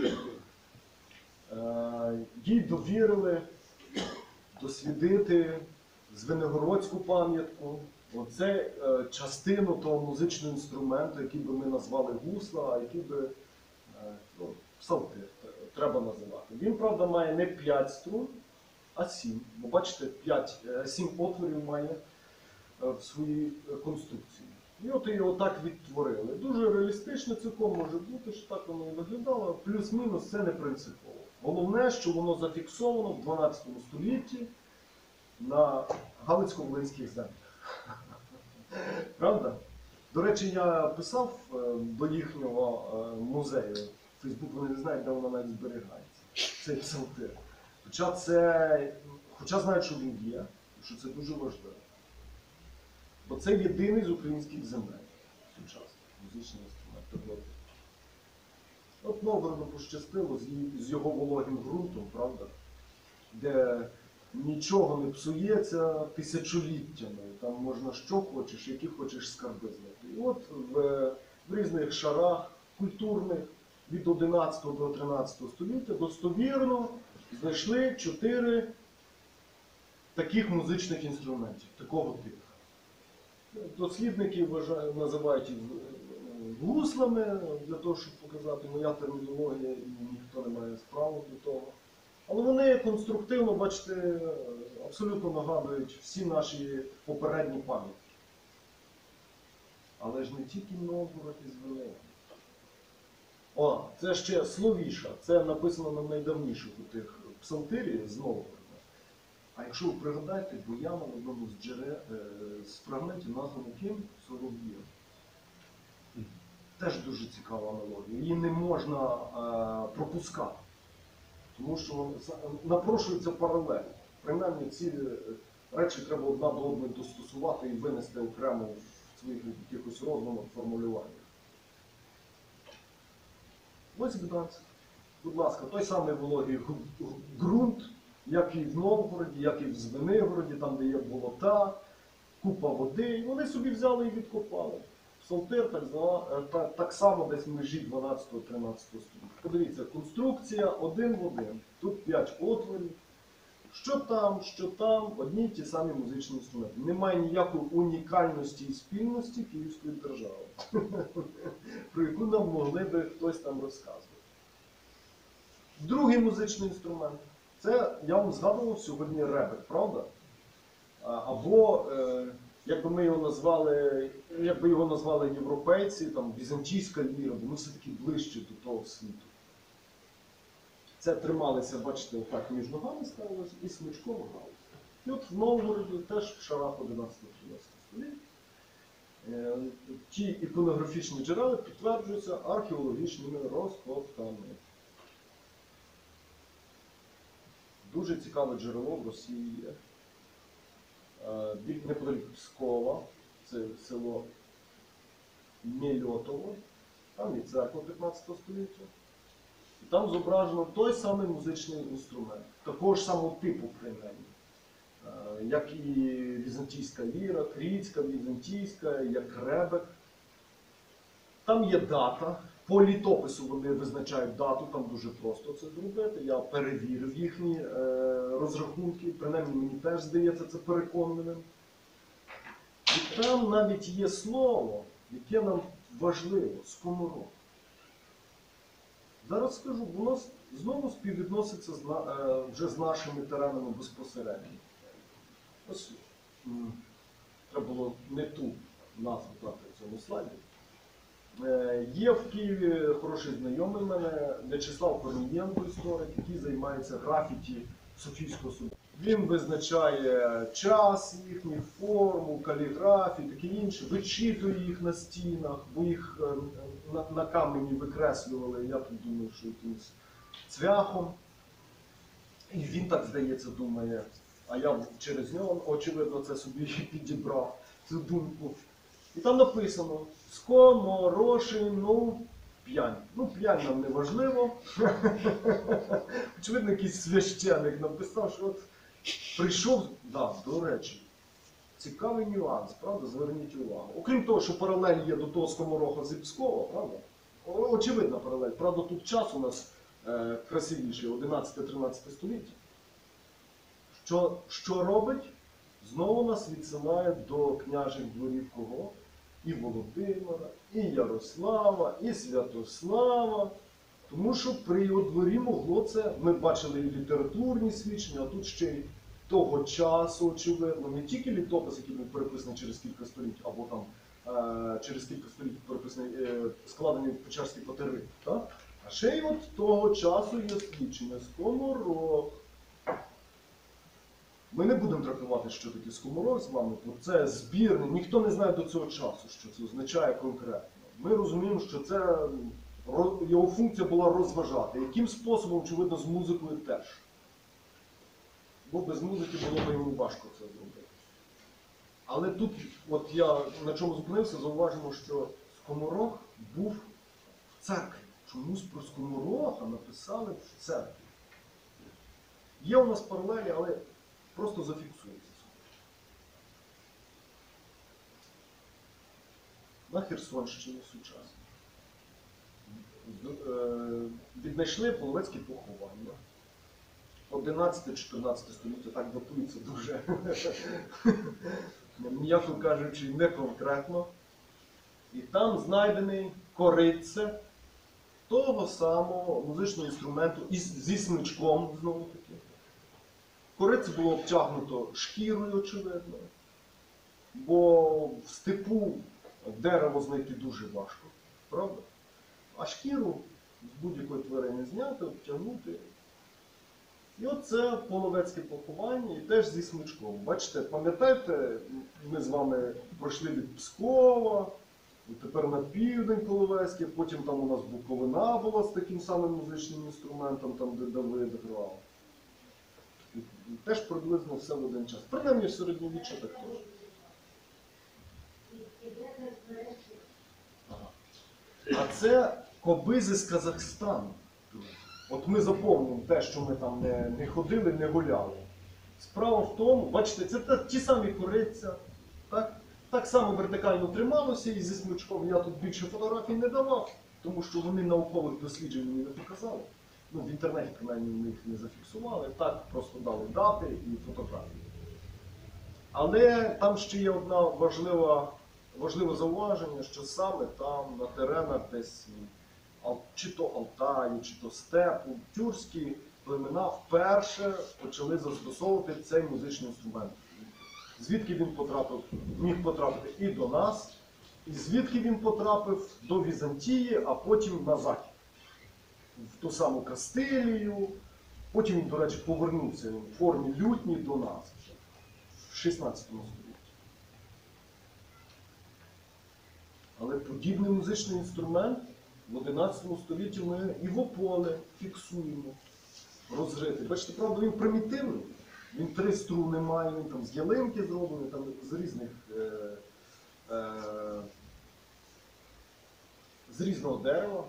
S2: Їй довірили дослідити Звенигородську пам'ятку. Оце частину того музичного інструменту, який би ми назвали гусла, а який би псалтир треба називати. Він, правда, має не 5 струн, а 7. Бо бачите, 7 отворів має в своїй конструкції. І от його так відтворили. Дуже реалістично цілком може бути, що так воно і виглядало. Плюс-мінус це не принципово. Головне, що воно зафіксовано в 12 столітті на Галицько-Волинських землях. Правда? До речі, я писав до їхнього музею. Фейсбук, вони не знають, де вона навіть зберігається. Цей псалтир. Хоча знають, що він є, що це дуже важливо. Бо це єдиний з українських земель сучасний музичний інструмент. От Новгороду пощастило з його вологим ґрунтом, правда? Де нічого не псується тисячоліттями. Там можна що хочеш, які хочеш скарби знайти. І от в різних шарах культурних від 11 до 13 століття достовірно знайшли 4 таких музичних інструментів, такого типу. Дослідники називають їх гуслами, для того, щоб показати моя термінологія, і ніхто не має справи до того. Але вони конструктивно, бачите, абсолютно нагадують всі наші попередні пам'ятки. Але ж не тільки Новгород і Звенигород. О, це ще Словіша. Це написано на найдавніших у тих псалтирі з Новгорода. А якщо ви пригадаєте, Бояна в одному з фрагментів названо ким? Солов'єм. Теж дуже цікава аналогія. Її не можна пропускати. Тому що напрошується паралель. Принаймні ці речі треба одна до одної достосувати і винести окремо в своїх якихось розумах формулюваннях. Ось Гданськ. Будь ласка, той самий вологий ґрунт, як і в Новгороді, як і в Звенигороді, там, де є болота, купа води. І вони собі взяли і відкопали. Псалтир так само десь в межі 12-13 століття. Подивіться, конструкція один в один. Тут 5 отворів. Що там, одні й ті самі музичні інструменти. Немає ніякої унікальності і спільності Київської держави, про яку нам могли би хтось там розказувати. Другий музичний інструмент. Це, я вам згадував сьогодні, ребек, правда? Або, якби його назвали європейці, там, візантійська ліра, бо ми все-таки ближче до того світу. Це трималися, бачите, отак між ногами ставилося і смичком грали. І от в Новгороді теж в шарах 11-13 століття ті іконографічні джерела підтверджуються археологічними розкопками. Дуже цікаве джерело в Росії є. Неподалік Пскова, це село Мельотово, там є церква 15 століття. І там зображено той самий музичний інструмент, такого ж самого типу, принаймні, як і візантійська ліра, крітська, візантійська, як ребек. Там є дата, по літопису вони визначають дату, там дуже просто це зробити. Я перевірив їхні розрахунки, принаймні мені теж здається це переконливим. І там навіть є слово, яке нам важливо – скоморох. Зараз скажу, воно знову співвідноситься вже з нашими теренами безпосередньо. Ось, треба було не ту назву дати в цьому слайді. Є в Києві хороший знайомий мене В'ячеслав Корнієнко, історик, який займається графіті Софійського суду. Він визначає час їхніх, форму, каліграфію, таке інше, вичитує їх на стінах, бо їх на камені викреслювали, я тут думаю, що якимось цвяхом. І він так, здається, думає, а я через нього, очевидно, це собі підібрав, цю думку. І там написано скоморошину п'янь. Ну, п'янь нам не важливо. Очевидно, якийсь священик написав, що от прийшов, да, до речі, цікавий нюанс, правда, зверніть увагу. Окрім того, що паралель є до того скомороха Зипського, правда? Очевидна паралель. Правда, тут час у нас красивіший, 11-13 століття. Що робить? Знову нас відсилає до княжих дворів кого? І Володимира, і Ярослава, і Святослава. Тому що при його дворі могло це, ми бачили і літературні свідчення, а тут ще й того часу, очевидно, не тільки літопис, який був переписаний через кілька століть, або там через кілька століть переписаний, складений в Печерській патери, так? А ще й от того часу є свідчення скоморох. Ми не будемо трактувати, що таке скоморох з вами, бо це збірне, ніхто не знає до цього часу, що це означає конкретно. Ми розуміємо, що це, його функція була розважати. Яким способом, очевидно, з музикою теж. Бо без музики було б йому важко це зробити. Але тут, от я на чому зупинився, зауважимо, що скоморох був в церкві. Чомусь про скомороха написали в церкві. Є у нас паралелі, але просто зафіксується. На Херсонщині сучасно. Віднайшли половецькі поховання. 11-14 століття, так датується дуже, м'яко кажучи, не конкретно. І там знайдений кориця того самого музичного інструменту зі смичком, знову таки. Корице було обтягнуто шкірою, очевидно, бо в степу дерево знайти дуже важко, правда? А шкіру з будь-якої тварини зняти, обтягнути. І оце половецьке поховання, і теж зі смичком. Бачите, пам'ятаєте, ми з вами пройшли від Пскова, і тепер на південь половецьке, потім там у нас Буковина була з таким самим музичним інструментом, там де Давид грав. І теж приблизно все в один час. Принаймні в середньовіччя так теж. Ага. А це кобизи з Казахстану. От ми заповнюємо те, що ми там не ходили, не гуляли. Справа в тому, бачите, це ті самі кориця, так само вертикально трималося і зі смичком. Я тут більше фотографій не давав, тому що вони наукових досліджень мені не показали. Ну, в інтернеті, принаймні, вони їх не зафіксували, так просто дали дати і фотографії. Але там ще є одне важливе зауваження, що саме там, на теренах десь, чи то Алтаю, чи то степу, тюркські племена вперше почали застосовувати цей музичний інструмент. Звідки він міг потрапити і до нас, і звідки він потрапив до Візантії, а потім на захід. В ту саму Кастилію, потім він, до речі, повернувся в формі лютні до нас в 16 столітті. Але подібний музичний інструмент в 11 столітті ми і в Ополе фіксуємо, розрити. Бачите, правда, він примітивний, він 3 струни має, він там з ялинки зроблений, там з різного дерева.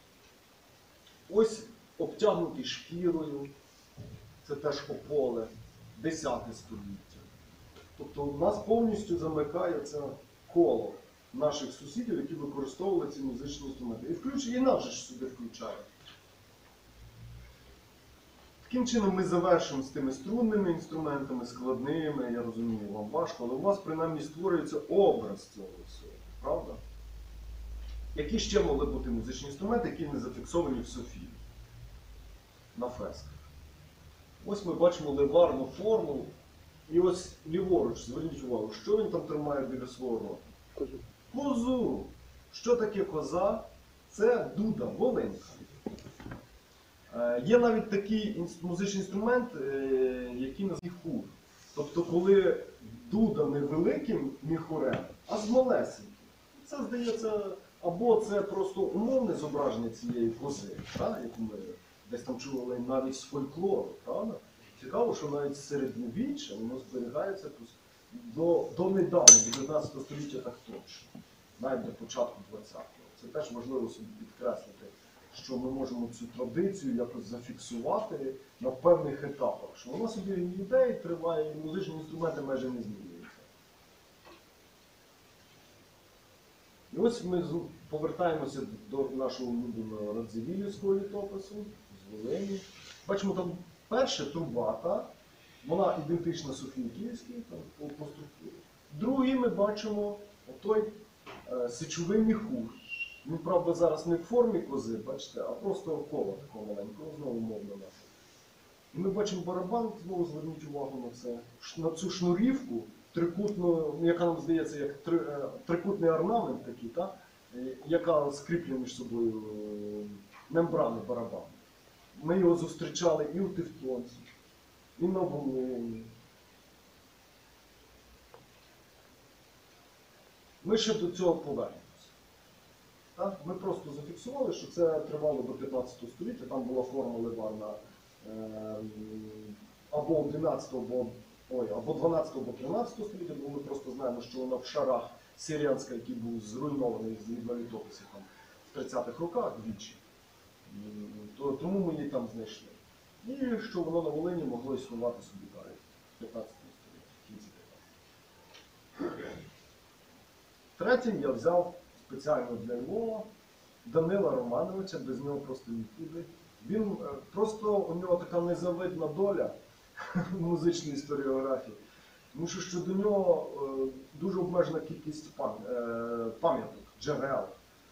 S2: Ось обтягнутий шкірою, це теж Ополе, 10 століття. Тобто у нас повністю замикає це коло наших сусідів, які використовували ці музичні інструменти. І нас же сюди включає. Таким чином ми завершимо з тими струнними інструментами, складними, я розумію, вам важко, але у вас принаймні створюється образ цього всього, правда? Які ще могли бути музичні інструменти, які не зафіксовані в Софії на фресках? Ось ми бачимо ливарну форму, і ось ліворуч, зверніть увагу, що він там тримає біля свого рота? Козу. Що таке коза? Це дуда, волинка. Є навіть такий музичний інструмент, який називається міхур. Тобто, коли дуда не великим міхурем, а з малесеньким. Це, здається, або це просто умовне зображення цієї кози, яку ми десь там чули навіть з фольклору. Правда? Цікаво, що навіть середньовіччя воно зберігається до недавнього, до 19 століття так точно, навіть до початку 20-го. Це теж важливо собі підкреслити, що ми можемо цю традицію якось зафіксувати на певних етапах, що вона собі людей триває, і музичні інструменти майже не змінюються. І ось ми повертаємося до нашого улюбленого Радзивілівського літопису, з Волині. Бачимо, там перша труба, вона ідентична Софії-Київській по структурі. Другий ми бачимо отой сечовий міхур. Він, правда, зараз не в формі кози, бачите, а просто кола такого маленького, знову мовно назву. І ми бачимо барабан, знову зверніть увагу на це, на цю шнурівку, трикутну, яка нам здається як трикутний орнамент такий, яка скріплює між собою мембрани барабану. Ми його зустрічали і у Тевтонці, і на Волині. Ми ще до цього повернемося. Ми просто зафіксували, що це тривало до 15 століття, там була форма ливарна або 11, або 12, або 13 століття, бо ми просто знаємо, що вона в шарах Сиріанська, який був зруйнований згідно літописів в 30-х роках двічі. Тому ми її там знайшли. І що воно на Волині могло існувати собі далі в 15 столітті, в кінці 15. Третім я взяв спеціально для Львова Данила Романовича, без нього просто нікуди. Він просто, у нього така незавидна доля в музичній історіографії, тому що до нього дуже обмежена кількість пам'яток, джерел.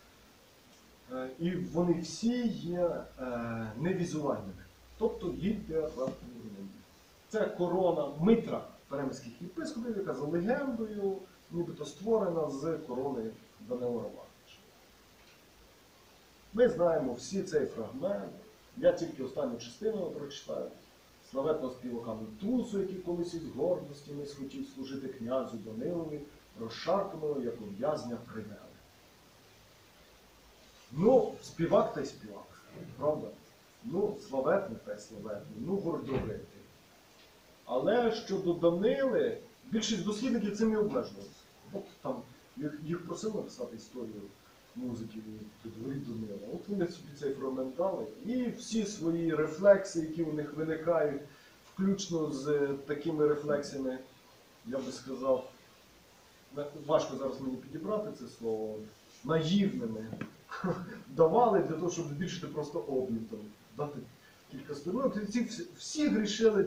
S2: І вони всі є невізуальними, тобто літературними. Це корона Митра перемських єпископів, яка за легендою нібито створена з корони Данила Романовича. Ми знаємо всі цей фрагмент. Я тільки останню частину прочитаю. Славетного співака Трусу, який колись із гордості не схотів служити князю Данилові, розшарпаного, як у в'язня привели. Ну, співак та й співак, правда? Ну, славетний та й славетний, ну, гордовитий. Але щодо Данили, більшість дослідників цим і обмежувалися. От там їх просили написати історію музики до дворі Данила. От вони собі цей фрагмент дали. І всі свої рефлекси, які у них виникають, включно з такими рефлексіями, я би сказав, важко зараз мені підібрати це слово, наївними, давали для того, щоб збільшити просто об'єм, дати кілька сторінок. Всі грішили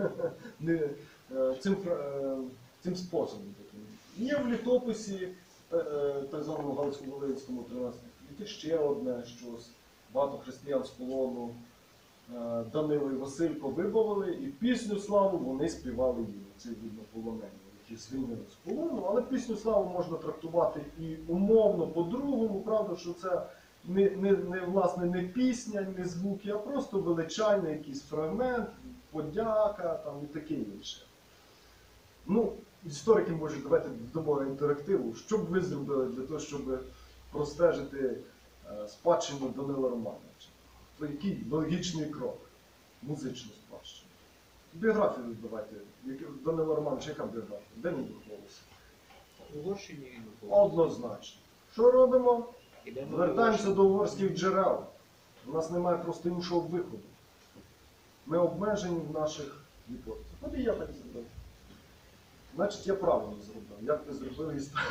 S2: цим способом. Є в літописі, так званому Галицько-Волинському 13 столітті, ще одне, що багато християн з полону Данило і Василько вибавили, і пісню славу вони співали їм. Це видно полонені, які звільнили з полону, але пісню славу можна трактувати і умовно по-другому, правда, що це власне, не пісня, не звуки, а просто величайний якийсь фрагмент, подяка там, і таке інше. Ну, історики можуть, давайте додамо інтерактиву. Що б ви зробили для того, щоб простежити спадщину Данила Романовича? То який логічний крок? Музичну спадщину. Біографію давайте. Данила Романовича, яка біографія? Де він виховувався?
S3: В Угорщині він виховувався.
S2: Однозначно. Що робимо?
S3: Ідемо
S2: Звертаємося до угорських джерел. У нас немає просто іншого виходу. Ми обмежені в наших гіпотезах. От і я так зробив. Значить, я правильно зробив. Як ти зробив історію?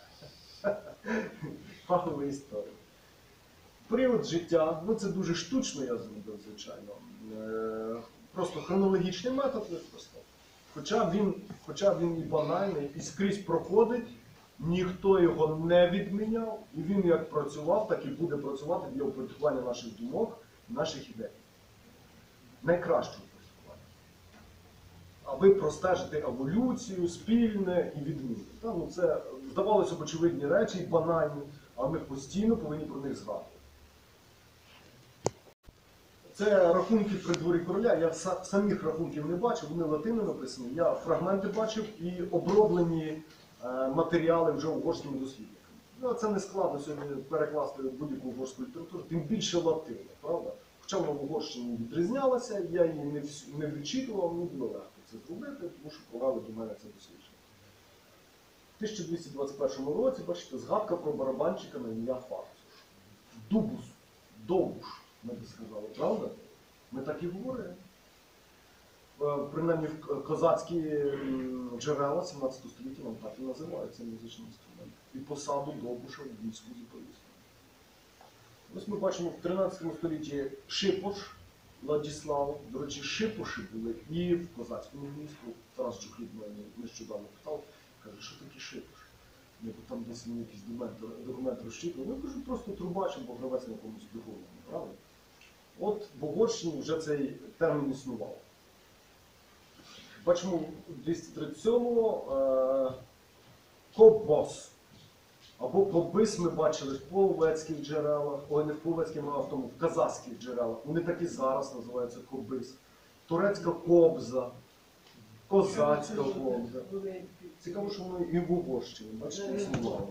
S2: Фахову історію. Період життя, ну це дуже штучно я зробив, звичайно. Просто хронологічний метод використав. Хоча він і банальний, і скрізь проходить, ніхто його не відміняв, і він як працював, так і буде працювати для опрацювання наших думок, наших ідей. Найкращого опрацювання. Аби простежити еволюцію, спільне і відмінне. Ну, це, здавалося б, очевидні речі, банальні, але ми постійно повинні про них згадувати. Це рахунки при дворі короля. Я самих рахунків не бачив, вони латиною написані. Я фрагменти бачив і оброблені матеріали вже угорськими дослідниками. Ну, це не складно сьогодні перекласти будь-яку угорську літературу, тим більше латину, правда? Хоча вона в Угорщині відрізнялася, я її не вичитував, не було легко це зробити, тому що провели до мене це дослідження. В 1221 році, бачите, згадка про барабанщика на ім'я Фарцуш. Дубус, Довбуш, ми би сказали, правда? Ми так і говоримо. Принаймні козацькі джерела 17 століття нам так і називають цей музичний інструмент. І посаду Довбуша в війську запорізькому. Ось ми бачимо в 13 столітті Шипош Владіслав. До речі, Шипоші були і в козацькому війську. Тарас Чухліб мене нещодавно питав, каже, що таке Шипош? Бо там десь він якісь документи розчитував. Ну, кажу, просто трубач або гравець на якомусь духовному, правда? От в Угорщині вже цей термін існував. Бачимо в 237-му кобос. Або кобис ми бачили в половецьких джерелах, ой, не в половецьких, а в тому, в казахських джерелах. Вони так і зараз називаються кобис. Турецька кобза, козацька кобза. Цікаво, що воно і в Угорщині, бачите, існувало.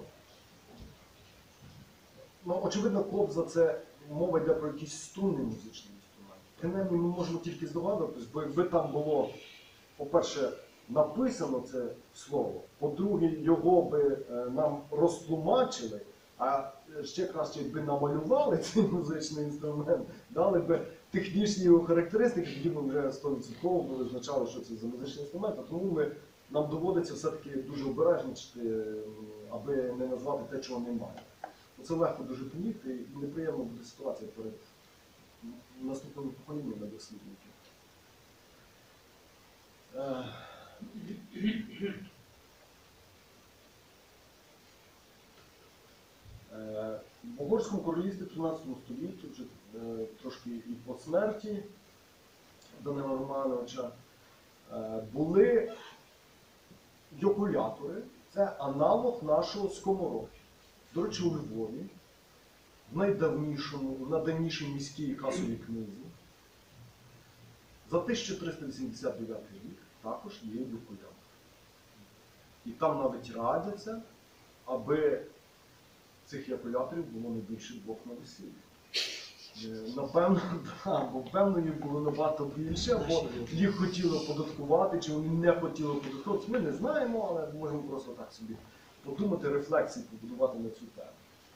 S2: Ну, очевидно, кобза – це мова йде про якийсь струнний музичний інструмент. Принаймні ми можемо тільки здогадуватись, бо якби там було, по-перше, написано це слово, по-друге, його би нам розтлумачили, а ще краще, якби намалювали цей музичний інструмент, дали би технічні його характеристики, тоді ми вже 100% визначали, що це за музичний інструмент, а тому нам доводиться все-таки дуже обережничати, аби не назвати те, чого немає. Це легко дуже помітити і неприємна буде ситуація перед наступними поколіннями дослідників. В Угорському королівстві 13 столітті, вже трошки і по смерті Данила Романовича, були йокулятори, це аналог нашого скоморохи. До речі, у Львові, в найдавнішій міській касовій книзі, за 1389 рік також є йокулятор. І там навіть радяться, аби цих йокуляторів було не більше 2 на весіллі. Напевно, так, бо певно їх було набагато більше, бо їх хотіли оподаткувати, чи вони не хотіли оподаткувати. Ми не знаємо, але можемо просто так собі подумати, рефлексії побудувати на цю тему.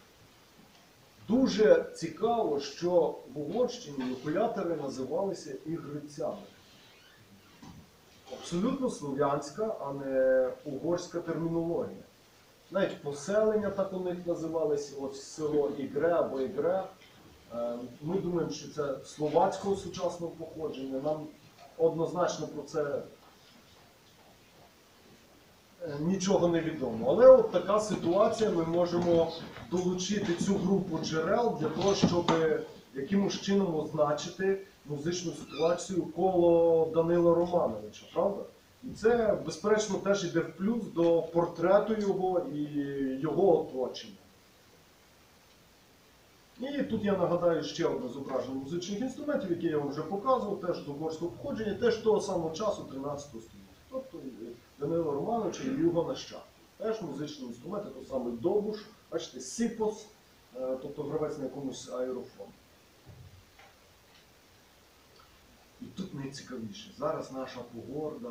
S2: Дуже цікаво, що в Угорщині йокулятори називалися ігрицями. Абсолютно слов'янська, а не угорська термінологія. Навіть поселення так у них називалися, ось село Ігре або Ігре. Ми думаємо, що це словацького сучасного походження. Нам однозначно про це нічого не відомо. Але от така ситуація, ми можемо долучити цю групу джерел для того, щоб якимось чином означити музичну ситуацію коло Данила Романовича, правда? І це, безперечно, теж йде в плюс до портрету його і його оточення. І тут я нагадаю ще одне зображення музичних інструментів, яке я вам вже показував, теж до угорського походження, теж того самого часу 13 століття. Тобто Данила Романовича і його нащадки. Теж музичні інструменти, той самий довбуш, бачите, сипос, тобто гравець на якомусь аерофоні. І тут найцікавіше. Зараз наша погорда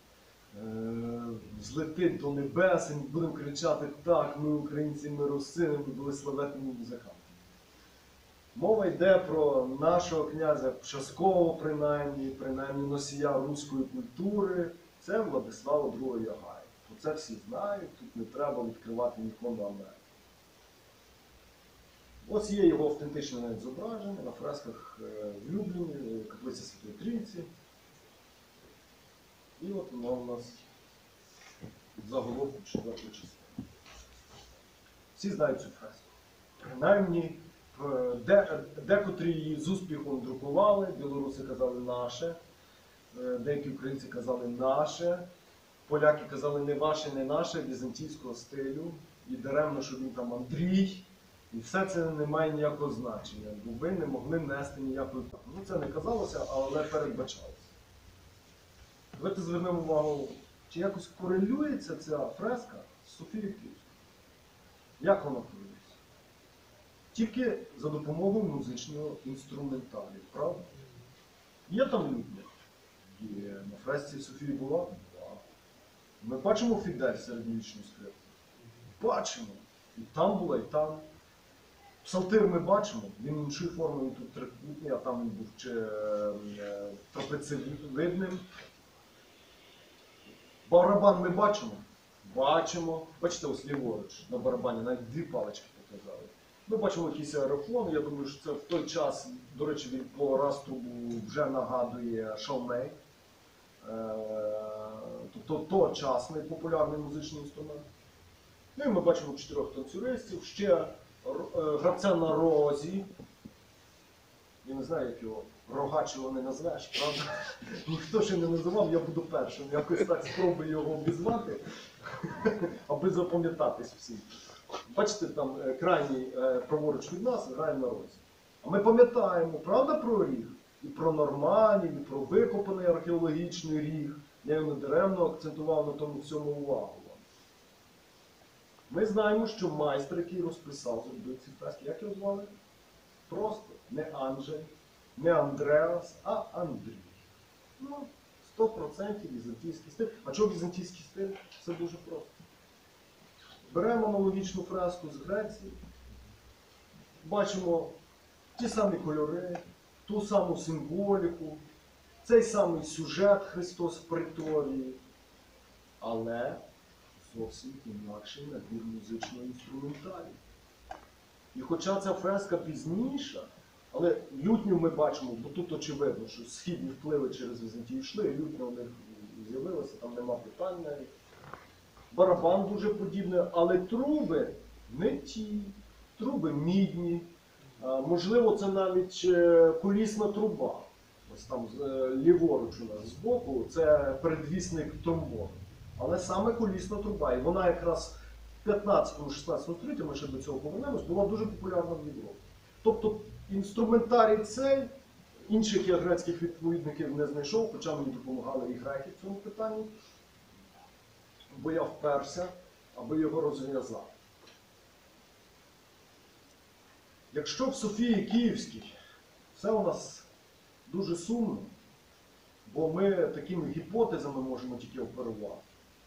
S2: злетить до небес, і ми будемо кричати: так, ми українці, ми русини, ми були славетними музикантами. Мова йде про нашого князя Чаского, принаймні носія руської культури. Це Владислава II Ягай. Це всі знають, тут не треба відкривати нікому Америку. Ось є його автентичне навіть зображення на фресках в Любліні, каплиці Святої Трійці. І от воно у нас заголовку 4-ї частини. Всі знають цю фреску. Принаймні, декотрі її з успіхом друкували, білоруси казали «наше», деякі українці казали «наше», поляки казали «не ваше, не наше», візантійського стилю. І даремно, що він там Андрій, І все це не має ніякого значення, бо ви не могли нести ніякої. Ну це не казалося, але передбачалося. Давайте звернемо увагу, чи якось корелюється ця фреска з Софією Київською. Як вона корелюється? Тільки за допомогою музичного інструментарію, правда? Є там людня? Є. На фресці Софії була? Була. Ми бачимо Фідель середньовічну скрипку? Бачимо. І там була, і там. Псалтир ми бачимо, він іншої форми, він тут трикутний, а там він був трапецевидним. Барабан ми бачимо? Бачимо. Бачите, ось ліворуч на барабані навіть дві палички показали. Ми бачимо якийсь аерофон, я думаю, що це в той час, до речі, він по раструбу вже нагадує шалмей. Тобто тогочасний популярний музичний інструмент. Ну і ми бачимо 4 танцюристів, ще гравця на розі. Я не знаю, як його рогачого не назвеш, правда? Ніхто ще не називав, я буду першим. Якось так спробую його обізвати, аби запам'ятатись всім. Бачите, там крайній праворуч від нас грає на розі. А ми пам'ятаємо, правда, про ріг? І про норманів, і про викопаний археологічний ріг. Я його недаремно акцентував на тому всьому увагу. Ми знаємо, що майстер, який розписав, зробив ці фрески, як його звали? Просто не Анджей, не Андреас, а Андрій. Ну, 100% візантійський стиль. А чого візантійський стиль? Все дуже просто. Беремо аналогічну фреску з Греції, бачимо ті самі кольори, ту саму символіку, цей самий сюжет Христос в приторії, але зовсім інакший набір музичного інструментарію. І хоча ця фреска пізніша, але лютню ми бачимо, бо тут очевидно, що східні впливи через Візантію йшли, лютня у них з'явилася, там нема питань навіть. Барабан дуже подібний, але труби не ті, труби мідні. Можливо, це навіть колісна труба. Ось там ліворуч у нас збоку, це передвісник тромбону. Але саме колісна труба. І вона якраз в 15-16 столітті, ми ще до цього повернемось, була дуже популярна в Європі. Тобто інструментарій цей, інших я грецьких відповідників не знайшов, хоча мені допомагали і греки в цьому питанні, бо я вперся, аби його розв'язати. Якщо в Софії Київській все у нас дуже сумно, бо ми такими гіпотезами можемо тільки оперувати,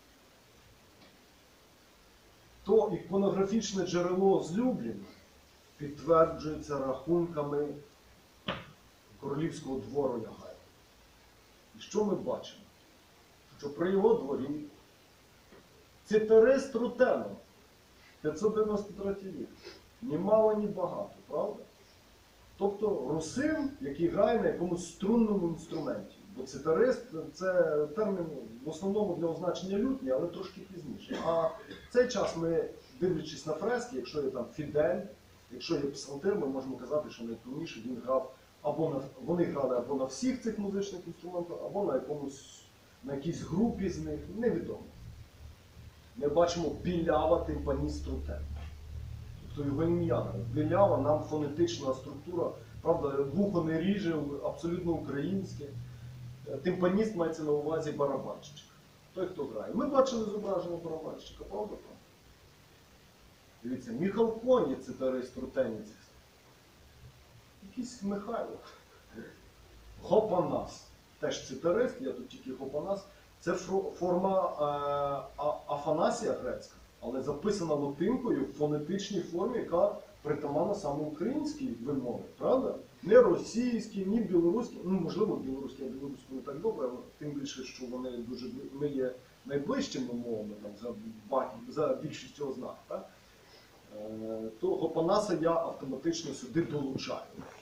S2: то іконографічне джерело з Любліна підтверджується рахунками королівського двору Ягайла. І що ми бачимо? Що при його дворі цитарист Рутенов, 593 рік, ні мало, ні багато, правда? Тобто русин, який грає на якомусь струнному інструменті. Бо цитарист – це термін в основному для означення лютні, але трошки пізніше. А в цей час ми, дивлячись на фрески, якщо є там Фідель, якщо є псалтир, ми можемо казати, що найповніше він грав вони грали або на всіх цих музичних інструментах, або на якійсь групі з них, невідомо. Ми бачимо білява тимпаніст Рутен. Тобто його ім'я. Білява, нам фонетична структура, правда, вухо не ріже, абсолютно українське. Тимпаніст мається на увазі барабанщик. Той, хто грає. Ми бачили зображення барабанщика, правда? Дивіться, Міхал Коні, цитарист рутенець. Якийсь Михайло. Гопанас. Теж цитарист, я тут тільки Гопанас. Це форма Афанасія грецька, але записана латинкою в фонетичній формі, яка притаманна саме українській вимові, правда? Не російській, ні білоруській, ну можливо білоруській, а білоруську не так добре, тим більше, що ми є найближчими мовами там, за більшістю ознак. Так? То Гопанаса я автоматично сюди долучаю.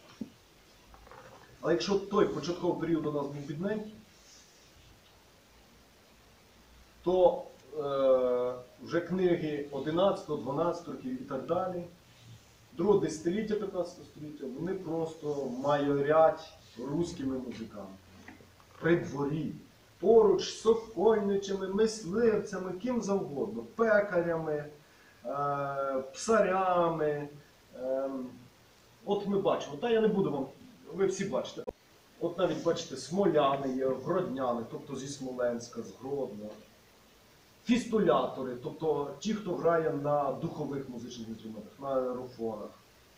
S2: Але якщо той початковий період у нас був бідненький, то вже книги 11-12 років і так далі, другого десятиліття 15 століття, вони просто майорять руськими музикантами. При дворі, поруч з сокольничами, мисливцями, ким завгодно, пекарями, псарями, От ми бачимо, та я не буду вам, ви всі бачите. От навіть бачите, смоляни є, гродняни, тобто зі Смоленська, з Гродно. Фістулятори, тобто ті, хто грає на духових музичних інструментах, на аерофонах.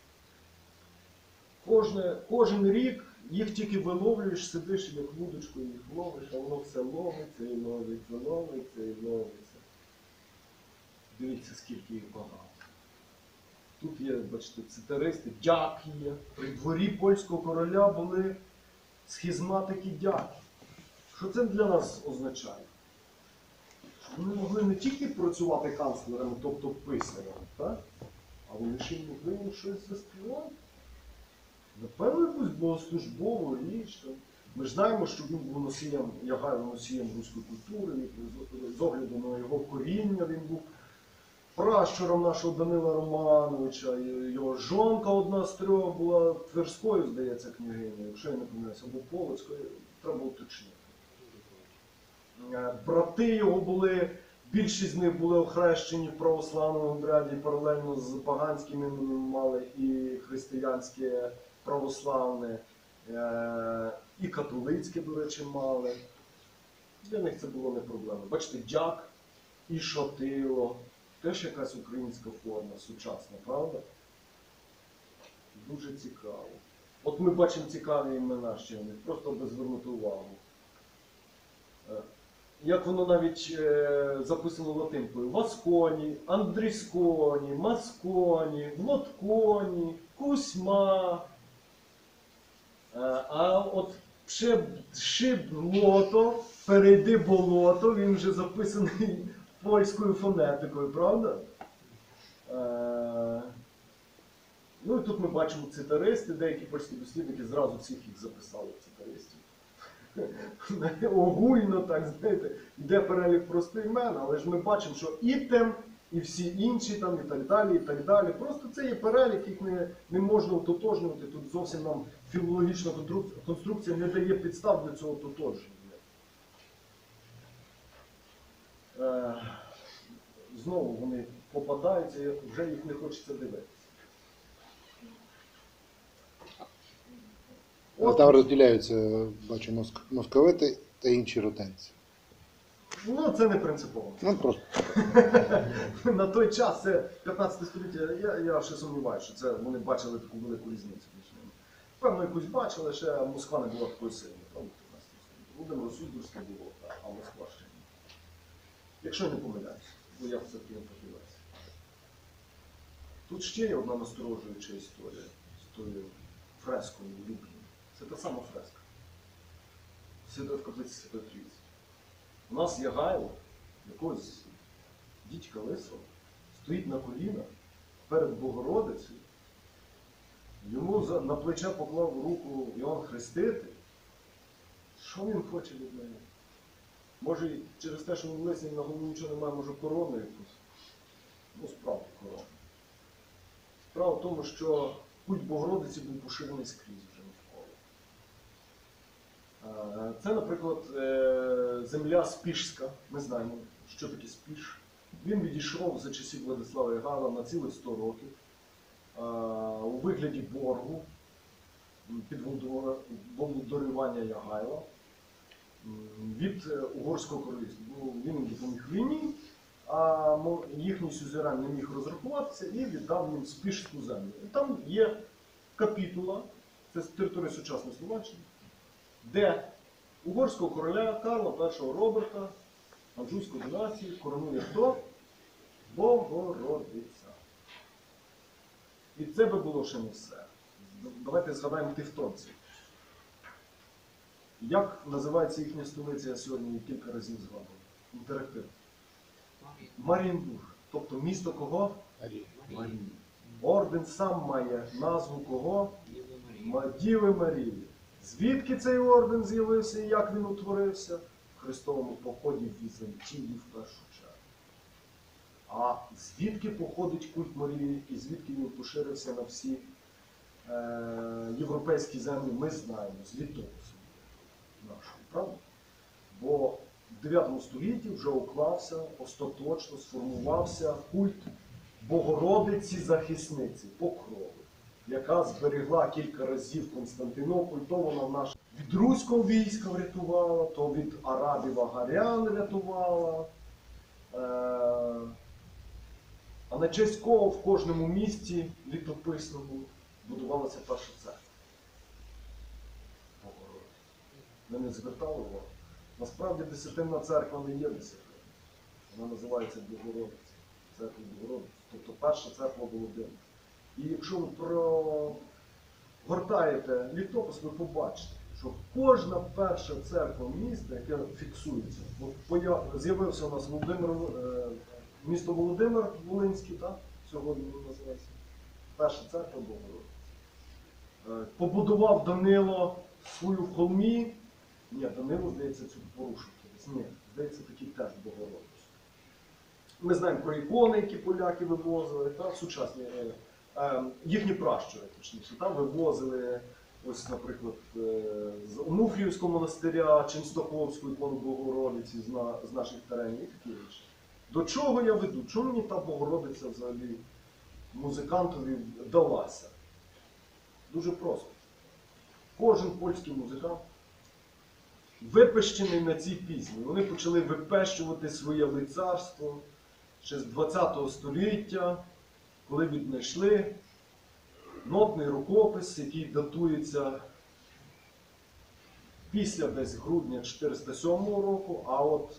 S2: Кожен рік їх тільки виловлюєш, сидиш як вудочкою, їх ловиш, а воно все ловиться і ловиться, ловиться і ловиться. Дивіться, скільки їх багато. Тут є, бачите, цитаристи, дяки є. При дворі польського короля були схизматики дяки. Що це для нас означає? Що вони могли не тільки працювати канцлерами, тобто писарями, так? А вони ще й могли їм щось заспівати. Напевно, якусь богослужбову річ. Там. Ми ж знаємо, що він був носієм, Ягайло носієм руської культури, з огляду на його коріння він був пращуром нашого Данила Романовича, його жонка одна з трьох була Тверською, здається, княгиня, якщо я не помиляюся, або Полоцькою, треба уточнити. Брати його були, більшість з них були охрещені в православному обряді, паралельно з поганським іменем мали і християнське православне, і католицьке, до речі, мали. Для них це було не проблема. Бачите, дяк і шатило. Теж якась українська форма, сучасна, правда? Дуже цікаво. От ми бачимо цікаві імена ще в них, просто аби звернути увагу. Як воно навіть записано латинкою. Васконі, Андрісконі, Масконі, Влотконі, Кузьма. А от Шиблото, перейди болото, він вже записаний польською фонетикою, правда? Ну і тут ми бачимо цитаристи, деякі польські дослідники зразу всіх їх записали, цитаристів. Огульно, так, знаєте, йде перелік просто імен, але ж ми бачимо, що ітем і всі інші, там, і так далі, і так далі. Просто це є перелік, їх не можна ототожнювати, тут зовсім нам філологічна конструкція не дає підстав для цього ототожнення. Знову вони попадаються, і вже їх не хочеться дивитися.
S4: Там розділяються, бачу, московити та інші рутенці.
S2: Ну, це не принципово.
S4: Ну, просто.
S2: На той час, це 15 століття, я ще сумніваюся, що це вони бачили таку велику різницю між ними. Певно, якусь бачили, ще Москва не була такою сильною, правда, 15 століття. Володимир Суздурський було, а Москва ще ні. Якщо я не помиляюся, бо я все-таки не подивився. Тут ще є одна насторожуюча історія з тою фрескою в Любліні. Це та сама фреска. В каплиці Святої Трійці. У нас Ягайло, якогось дідька лисого, стоїть на колінах перед Богородицею, йому на плече поклав руку Іоанн Хреститель. Що він хоче від неї? Може, через те, що він лисий на голові нічого немає, може корону якусь? Ну, справді корону. Справа в тому, що культ Богородиці був поширений скрізь вже навколо. Це, наприклад, земля Спішська. Ми знаємо, що таке Спіш. Він відійшов за часів Владислава Ягайла на цілих 100 років у вигляді боргу під володарювання Ягайла від Угорського королівства. Він допоміг війні, а їхній сюзерен не міг розрахуватися і віддав їм Спішську землю. І там є капітула, це з території сучасної Словаччини, де угорського короля Карла І Роберта, Анжуйської династії, коронує хто? Богородиця. І це би було ще не все. Давайте згадаємо тевтонців. Як називається їхня столиця, я сьогодні кілька разів згадував? Інтерактив. Марієнбург. Тобто місто кого? Марії. Орден сам має назву кого? Діви Марії. Звідки цей орден з'явився і як він утворився? В хрестовому поході в Візантії в першу чергу. А звідки походить культ Марії і звідки він поширився на всі європейські землі, ми знаємо, з літопису нашого, правда? Бо в 9 столітті вже уклався, остаточно сформувався культ Богородиці Захисниці Покрови, яка зберегла кілька разів Константинополь, то вона наш від руського війська врятувала, то від арабів агарян врятувала. А на честь кого в кожному місті літописному будувалася перша церква. Богородиця. Ви не звертали увагу? Насправді Десятинна церква не є десятинна. Вона називається Богородиця. Церква Богородиця. Тобто перша церква Володимира. І якщо ви прогортаєте літопис, ви побачите, що кожна перша церква міста, яка фіксується, з'явився у нас місто Володимир Волинський, так? Сьогодні він називається. Перша церква Богородиця. Побудував Данило свою в холмі. Ні, Данило, здається, цю порушив. Ні, здається, такий теж Богородиця. Ми знаємо про ікони, які поляки вивозили, та, сучасні, їхні пращури, точніше. Там вивозили, ось, наприклад, з Онуфріївського монастиря, Ченстоховську ікону Богородиці з наших теренів і такі речі. До чого я веду? Чому мені та Богородиця взагалі музикантові далася? Дуже просто. Кожен польський музикант випещений на цій пісні. Вони почали випещувати своє лицарство ще з 20 століття, коли віднайшли нотний рукопис, який датується після десь грудня 407 року, а от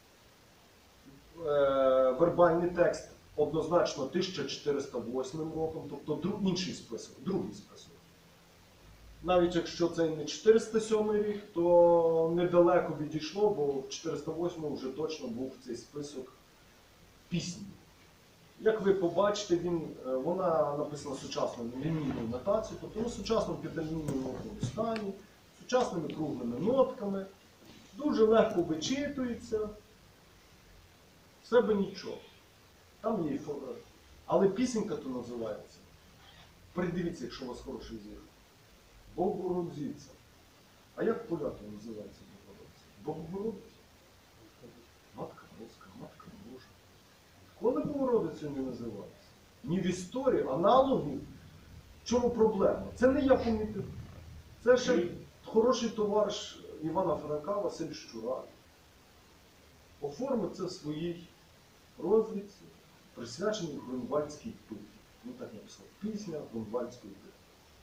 S2: вербальний текст однозначно 1408 роком, тобто інший список, другий список. Навіть якщо це не 407 рік, то недалеко відійшло, бо в 408 вже точно був цей список пісні. Як ви побачите, вона написана сучасною лінійною нотацією, тобто на сучасному п'ятилінійному стані, сучасними круглими нотками, дуже легко вичитується, в себе нічого. Там є але пісенька то називається. Придивіться, якщо у вас хороший зір. Богородиця. А як поляки називається Богородиця? Богородиця. Матка Боска, Матка Божа. Коли Богородицею не називається? Ні в історії, аналогів. В чому проблема? Це не я помітив. Це ще хороший товариш Івана Франка, Василь Щура. Оформив це в своїй розвідці, присвяченій Грунвальдській битві. Він так написав. Пісня Грунвальдської битви.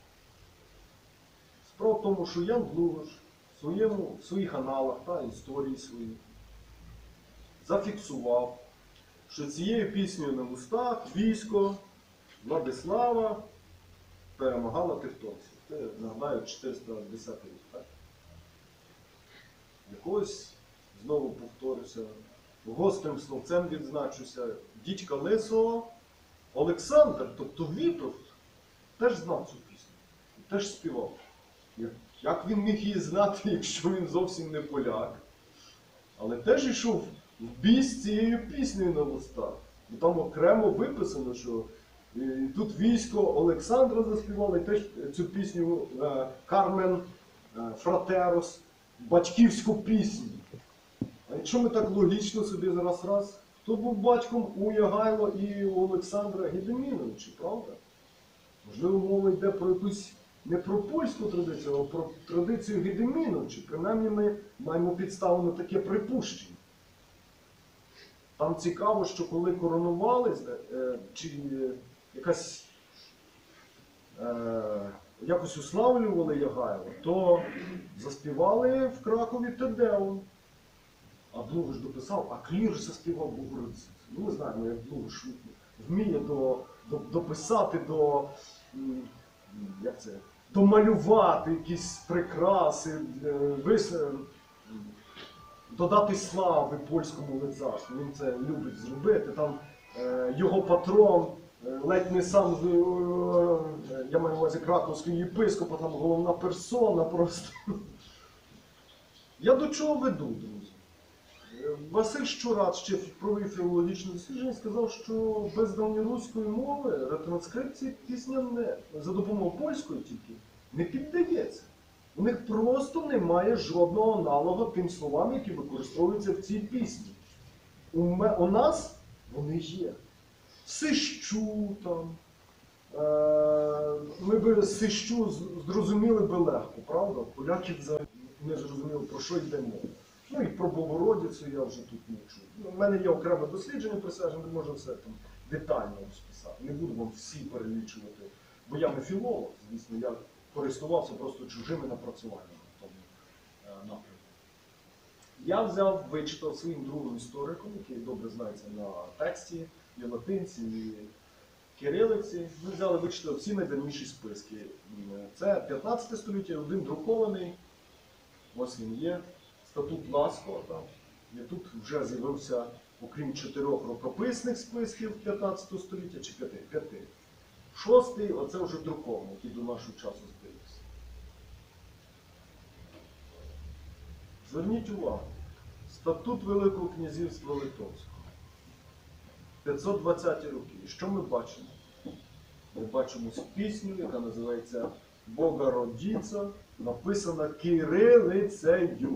S2: Справа в тому, що Ян Блугош в своїх аналах та історії своїх зафіксував, що цією піснею на вустах військо Владислава перемагало тевтонців. Це, нагадаю, 410 рік. Так? Якось, знову повторюся, гострим словцем відзначуся, дідька Лисого Олександр, тобто Вітовт, теж знав цю пісню, теж співав. Як він міг її знати, якщо він зовсім не поляк? Але теж йшов в бій з цією піснею на вустах. І там окремо виписано, що тут військо Олександра заспівало, і теж цю пісню Кармен Фратерос, батьківську пісню. А якщо ми так логічно собі раз, хто був батьком у Ягайло і у Олександра Гедеміновича, правда? Можливо, мова йде про якусь не про польську традицію, а про традицію Гедеміновича. Принаймні ми маємо підставу на таке припущення. Там цікаво, що коли коронували, чи якось уславлювали Ягайло, то заспівали в Кракові Тедеум. А Блугош дописав, а Клір заспівав Богородицю. Ну, ми знаємо, як Блугош вміє дописати, домалювати якісь прикраси, додати слави польському лицарству. Він це любить зробити. Там його патрон, ледь не сам, я маю на увазі краковський єпископ, там головна персона просто. Я до чого веду, друзі? Василь Щурат ще провів філологічне дослідження і сказав, що без давньоруської мови ретранскрипції пісня за допомогою польської тільки не піддається. У них просто немає жодного аналога тим словам, які використовуються в цій пісні. У нас вони є. Сищу там. Ми б Сищу зрозуміли би легко, правда? Поляки взагалі не зрозуміли, про що йде мова. Ну і про Богородицю я вже тут не чую. Ну, в мене є окреме дослідження присвячене, де можна все там детально розписати. Не буду вам всі перелічувати, бо я не філолог, звісно, я користувався просто чужими напрацюваннями в тому напрямку. Я взяв, вичитав своїм другим істориком, який добре знається на тексті, і латинці, і кирилиці. Ми взяли, вичитали всі найдавніші списки. Це 15 століття, один друкований. Ось він є. Статут Ласкова. Там. І тут вже з'явився, окрім 4 рукописних списків 15 століття, чи 5. 6-й, оце вже друкований, який до нашого часу зберігся. Зверніть увагу. Статут Великого князівства Литовського. 520 роки. І що ми бачимо? Ми бачимо пісню, яка називається Богородиця, написана кирилицею.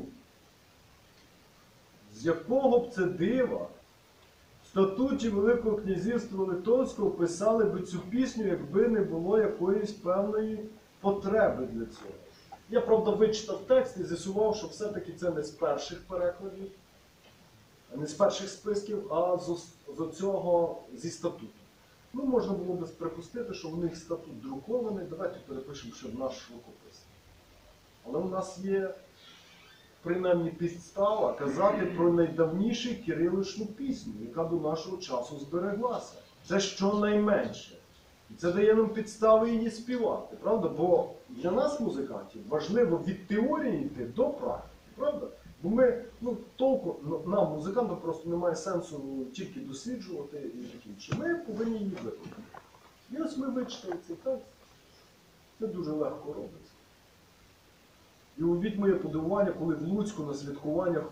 S2: З якого б це дива в статуті Великого князівства Литовського писали би цю пісню, якби не було якоїсь певної потреби для цього. Я, правда, вичитав текст і з'ясував, що все-таки це не з перших перекладів, не з перших списків, а зі статуту. Ну, можна було б припустити, що в них статут друкований, давайте перепишемо ще в наш рукопис. Але у нас є, принаймні, підстава казати про найдавнішу кириличну пісню, яка до нашого часу збереглася. Це щонайменше. І це дає нам підстави її співати, правда? Бо для нас, музикантів, важливо від теорії йти до практики, правда? Бо ми, толку, нам, музикантам, просто немає сенсу тільки досліджувати і таке інше. Ми повинні її виконати. І ось ми вичитали цей текст. Це дуже легко робиться. І уявіть моє подивування, коли в Луцьку на святкуваннях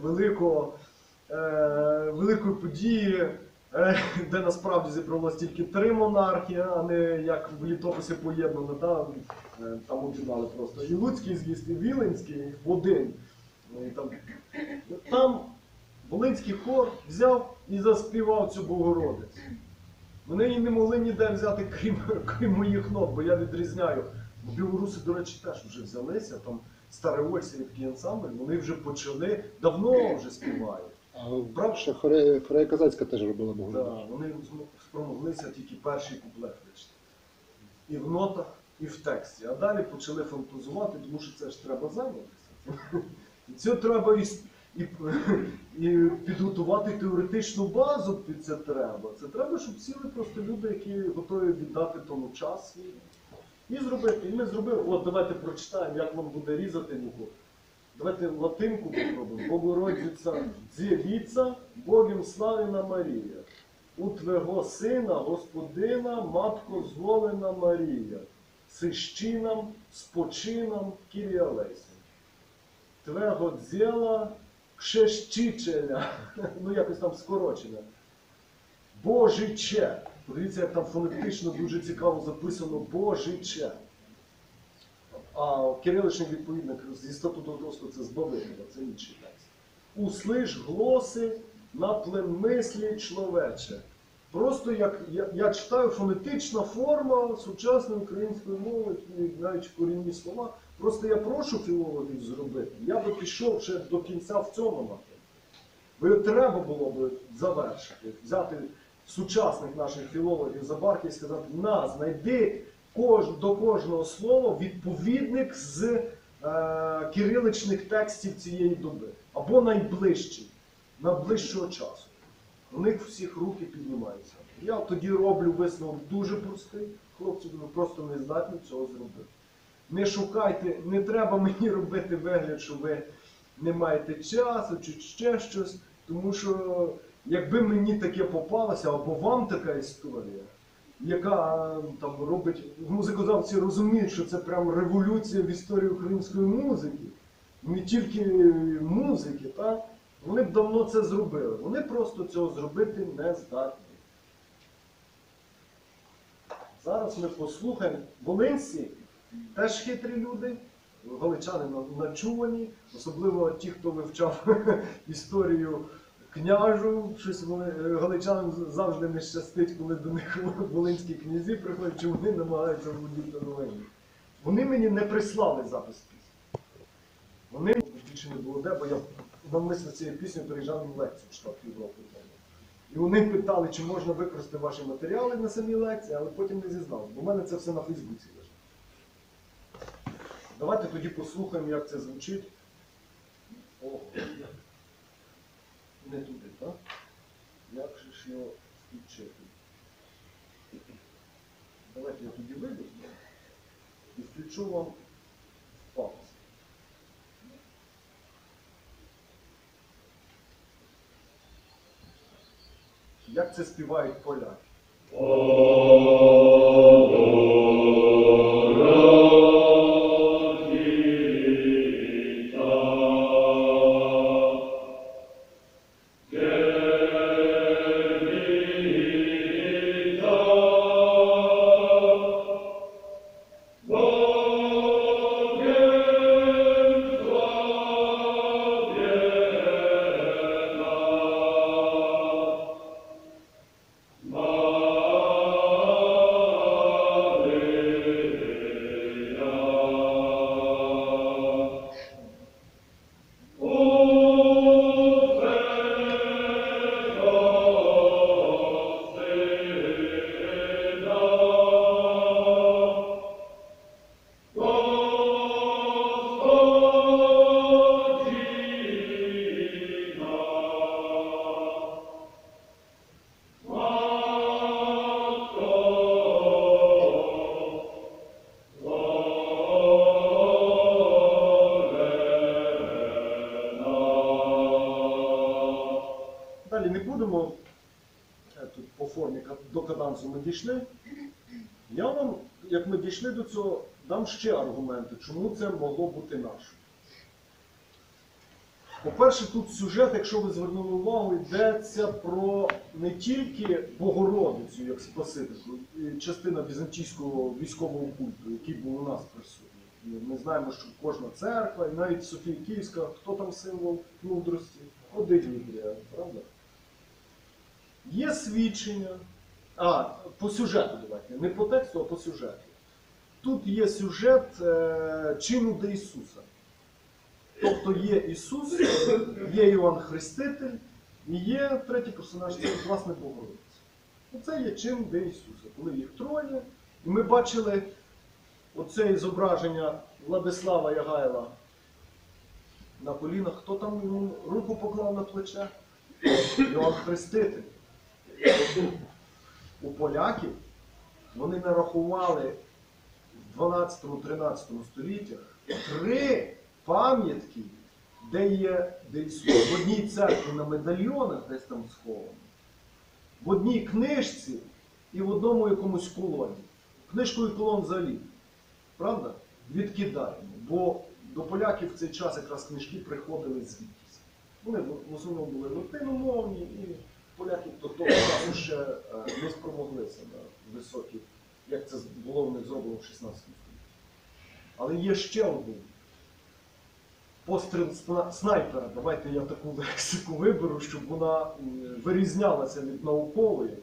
S2: великої події, де насправді зібралось тільки 3 монархи, а не як в літописі поєднано, там об'єднали просто і Луцький з'їзд, і Віленський в один. Там Волинський хор взяв і заспівав цю Богородицю. Вони її не могли ніде взяти, крім моїх нот, бо я відрізняю. Білоруси, до речі, теж вже взялися, там Староольський такий ансамбль, вони вже почали, давно вже співають.
S4: А ще Хорея Козацька теж робила
S2: Так,
S4: Богородицю.
S2: вони спромоглися тільки перший куплет вичити. І в нотах, і в тексті. А далі почали фантазувати, тому що це ж треба зайнятися. І це треба і підготувати теоретичну базу під це треба. Це треба, щоб сіли просто люди, які готові віддати тому час. І зробити. І ми зробили. От давайте прочитаємо, як вам буде різати муку. Давайте латинку попробуємо. Богородиця дзівіця, Богом славіна Марія. У Твого Сина, Господина, Матко зволена Марія. Сищинам, спочинам, Кіріалейсом. Твого дзєла, Кшещичеля. Ну, якось там скорочено. Божиче. Подивіться, як там фонетично дуже цікаво записано Божиче. А кириличний відповідник зі статуту Литовського це збавителя, це інший текст. Услиш глоси на племислі чоловече. Просто як я читаю фонетична форма сучасної української мови, навіть корінні слова. Просто я прошу філологів зробити. Я би пішов ще до кінця в цьому напрямку. Бо треба було б завершити, взяти сучасних наших філологів за барки і сказати, знайди до кожного слова відповідник з кириличних текстів цієї доби. Або найближчий, найближчого часу. У них всіх руки піднімаються. Я тоді роблю висновок дуже простий. Хлопці, ви просто не здатні цього зробити. Не шукайте, не треба мені робити вигляд, що ви не маєте часу чи ще щось. Тому що якби мені таке попалося, або вам така історія, яка там робить, музикозавці розуміють, що це прям революція в історії української музики, не тільки музики, так? Вони б давно це зробили. Вони просто цього зробити не здатні. Зараз ми послухаємо. Волинці теж хитрі люди, галичани начувані, особливо ті, хто вивчав історію княжу, щось галичанам завжди не щастить, коли до них волинські князі приходять, чи вони намагаються володіти новиною. Вони мені не прислали запис пісні. Вони більше не було де, бо я навмисно цією піснею переїжджав на лекцію в штат Європи. І вони питали, чи можна використати ваші матеріали на самій лекції, але потім не зізнався, бо в мене це все на Фейсбуці лежить. Давайте тоді послухаємо, як це звучить. О, не туди, так? Як же ж його включити? Давайте я тоді вийду і включу вам паузу. Як це співають поляки? Далі не будемо, тут по формі до кадансу ми дійшли. Я вам, як ми дійшли до цього, дам ще аргументи, чому це могло бути наше. По-перше, тут сюжет, якщо ви звернули увагу, йдеться про не тільки Богородицю, як Спасительку, частина візантійського військового культу, який був у нас присутній. Ми знаємо, що кожна церква, і навіть Софія Київська, хто там символ мудрості? Одегідрія, правда? Є свідчення. По сюжету давайте. Не по тексту, а по сюжету. Тут є сюжет чину до Ісуса. Тобто є Ісус, є Іван Хреститель, і є третій персонаж, це власне Богородиця. Оце є чин до Ісуса, коли їх троє. І ми бачили оце зображення Владислава Ягайла на колінах. Хто там йому руку поклав на плече? Іван Хреститель. У поляків вони нарахували в 12-13 століттях 3 пам'ятки, де є Ісус. В одній церкві на медальйонах, десь там сховані, в одній книжці і в одному якомусь колоні. Книжку і колон взагалі, правда, відкидаємо, бо до поляків в цей час якраз книжки приходили звідкись. Вони в основному були латиномовні, і поляки до того часу ще не спромоглися на високі, як це було в них зроблено в 16 столітті. Але є ще один постріл снайпера. Давайте я таку лексику виберу, щоб вона вирізнялася від наукової.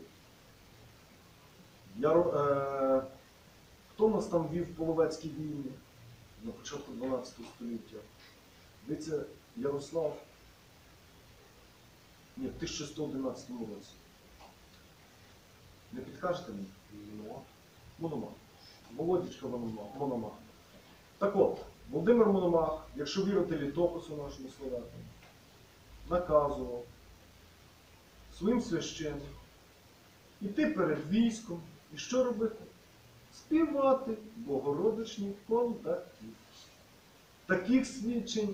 S2: Хто нас там вів половецькі війни на початку 12 століття? Здається, Ярослав. Ні, в 1111 році. Не підкажете мені? Мономах. Володічка Мономах. Так от, Володимир Мономах, якщо вірити літопису нашому словакам, наказував своїм священникам іти перед військом і що робити? Співати богородичні контакти. Таких свідчень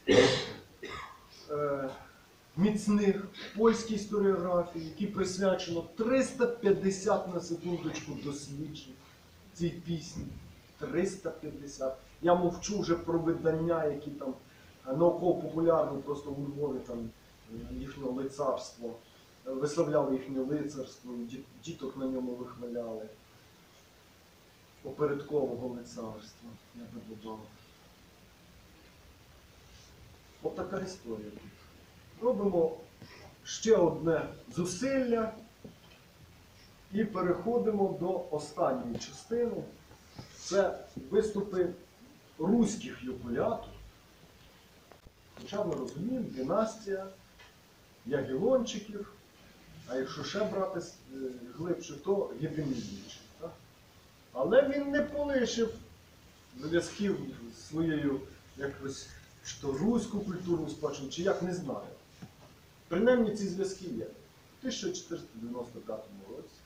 S2: міцних в польській історіографії, які присвячено 350 на секундочку досліджень цій пісні. 350. Я мовчу вже про видання, які там науково-популярні, просто у Львові там їхнє лицарство, висловляли їхнє лицарство, діток на ньому вихваляли. Опередкового лицарства, я би додав. От така історія. Робимо ще одне зусилля і переходимо до останньої частини. Це виступи руських юбилятів. Хоча ми розуміємо, династія Ягелончиків, а якщо ще брати глибше, то Єфимівничів. Але він не полишив зв'язків з своєю якось що руську культурну спадщину, чи як не знаю. Принаймні ці зв'язки є. В 1495 році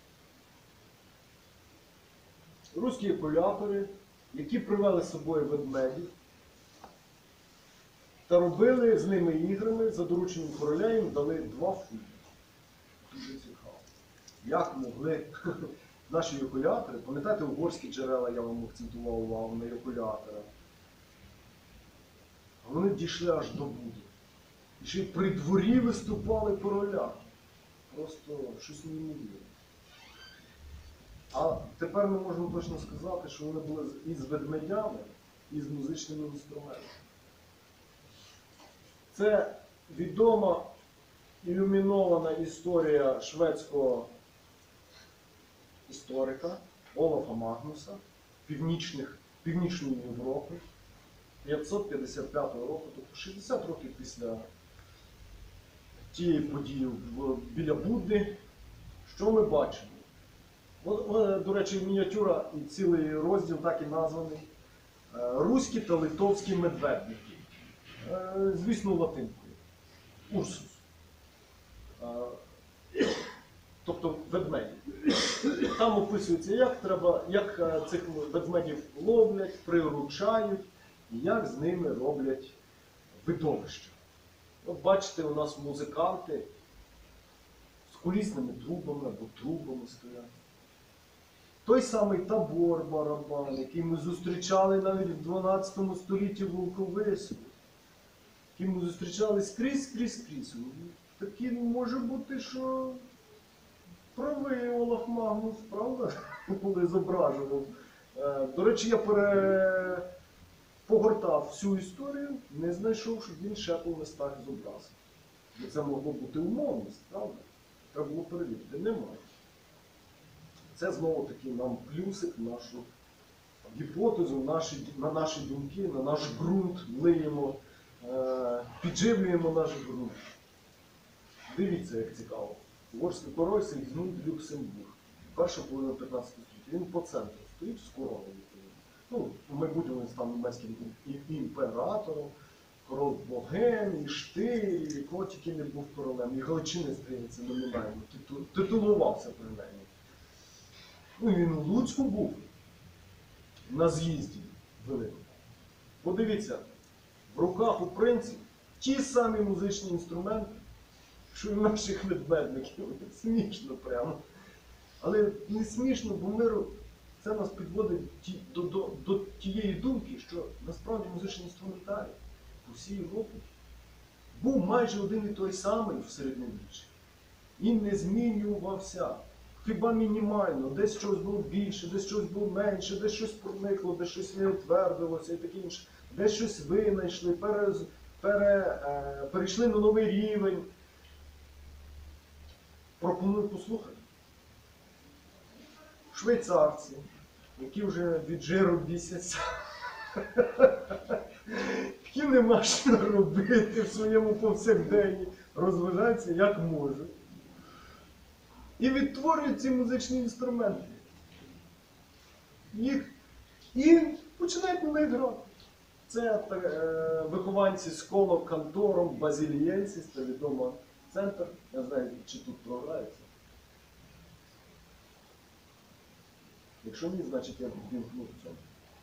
S2: руські епулятори, які привели з собою ведмедів та робили з ними іграми, за дорученням короля їм дали 2 фунти. Дуже цікаво. Як могли наші епулятори, пам'ятаєте угорські джерела, я вам акцентував увагу на епулятора, вони дійшли аж до Буди. І ще й при дворі виступали короля. Просто щось неймовірне. А тепер ми можемо точно сказати, що вони були і з ведмедями, і з музичними інструментами. Це відома ілюмінована історія шведського історика Олафа Магнуса Північної Європи 555 року, тобто 60 років після тієї події біля Будди. Що ми бачимо? До речі, мініатюра і цілий розділ так і названий «Руські та литовські медведники». Звісно, латинкою. Урсус. Тобто ведмеді. Там описується, як цих ведмедів ловлять, приручають, і як з ними роблять видовища. От бачите, у нас музиканти з колісними трубами або трубами стоять. Той самий табор-барабан, який ми зустрічали навіть в 12 столітті в Волковису, який ми зустрічали скрізь. Такий може бути, що правий Олаф Магнус, правда? Коли зображував. До речі, я погортав всю історію, не знайшов, щоб він ще по листах зобразив. Бо це могло бути умовність, правда? Треба було перевірити. Немає. Це знову-таки нам плюсик в нашу гіпотезу, на наші думки, на наш ґрунт лиємо, підживлюємо наш ґрунт. Дивіться, як цікаво. Угорський король Сигізмунд Люксембург. Перша половина 15 століття. Він по центру стоїть з короною. Ну, в майбутньому він став німецьким імператором, король Боген, і Штир, і кого тільки не був королем. І Галичини, здається, номінально титулувався принаймні. Ну, він у Луцьку був на з'їзді великому. Подивіться, в руках у принців ті самі музичні інструменти, що й в наших ведмедників. Смішно прямо. Але не смішно, бо це нас підводить до тієї думки, що насправді музичний інструментарій по всій Європі був майже один і той самий в середньовіччі. Він не змінювався. Хіба мінімально, десь щось було більше, десь щось було менше, десь щось проникло, десь щось не утвердилося і таке інше. Десь щось винайшли, перейшли на новий рівень. Пропоную послухати. Швейцарці, які вже від жиру бісяться, які нема що робити в своєму повсякденні, розважаються як можуть. І відтворюють ці музичні інструменти. І починають на них грати. Це вихованці школи кантором Базілієнсіс, це відома центр. Я знаю, чи тут програється. Якщо ні, значить я вімкну в цьому.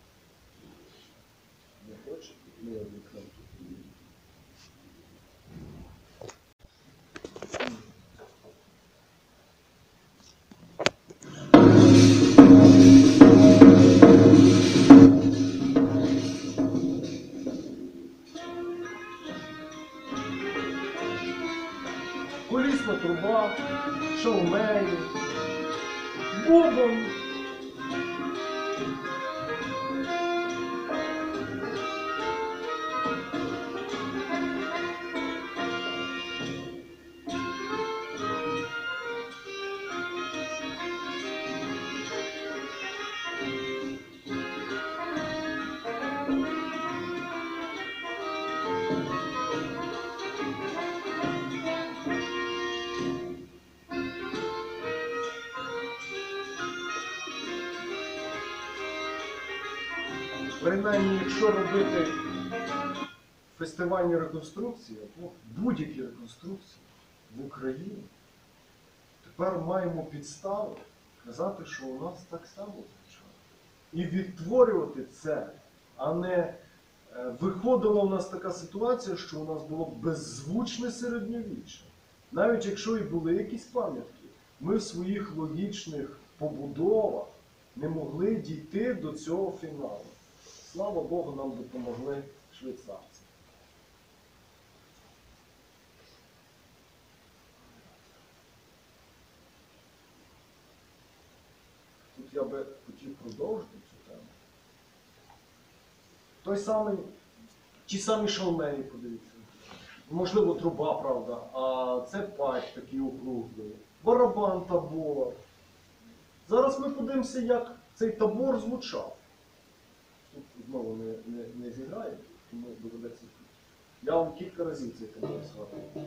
S2: Не хоче, не вімкну. Колісна труба, шоумені, бубон. принаймні, якщо робити фестивальні реконструкції, або будь-які реконструкції в Україні, тепер маємо підстави казати, що у нас так само звучало. І відтворювати це, а не виходила у нас така ситуація, що у нас було беззвучне середньовіччя. Навіть якщо і були якісь пам'ятки, ми в своїх логічних побудовах не могли дійти до цього фіналу. Слава Богу, нам допомогли швейцарці. Тут я би хотів продовжити цю тему. Ті самі шалмеї, подивіться. Можливо, труба, правда, а це патч такий округлий. Барабан, табор. Зараз ми подивимося, як цей табор звучав. Тут знову не зіграє, тому доведеться тут. Я вам кілька разів цей табор згадую.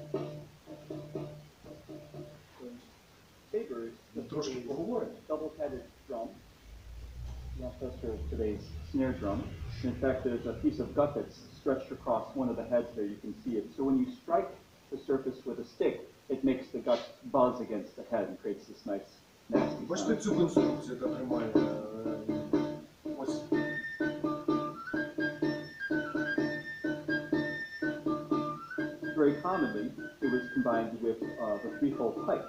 S2: Ми трошки поговоримо.
S5: Double-headed drum, not just for today's snare drum. In fact, there's a piece of gut that's stretched across one of the heads there. You can see it. So when you strike the surface with a stick, it makes the gut buzz against the head and creates this nice, nasty
S2: Бачите
S5: sound.
S2: цю конструкцію, яка тримає ось.
S5: Very commonly, it was combined with the three-hole pipe.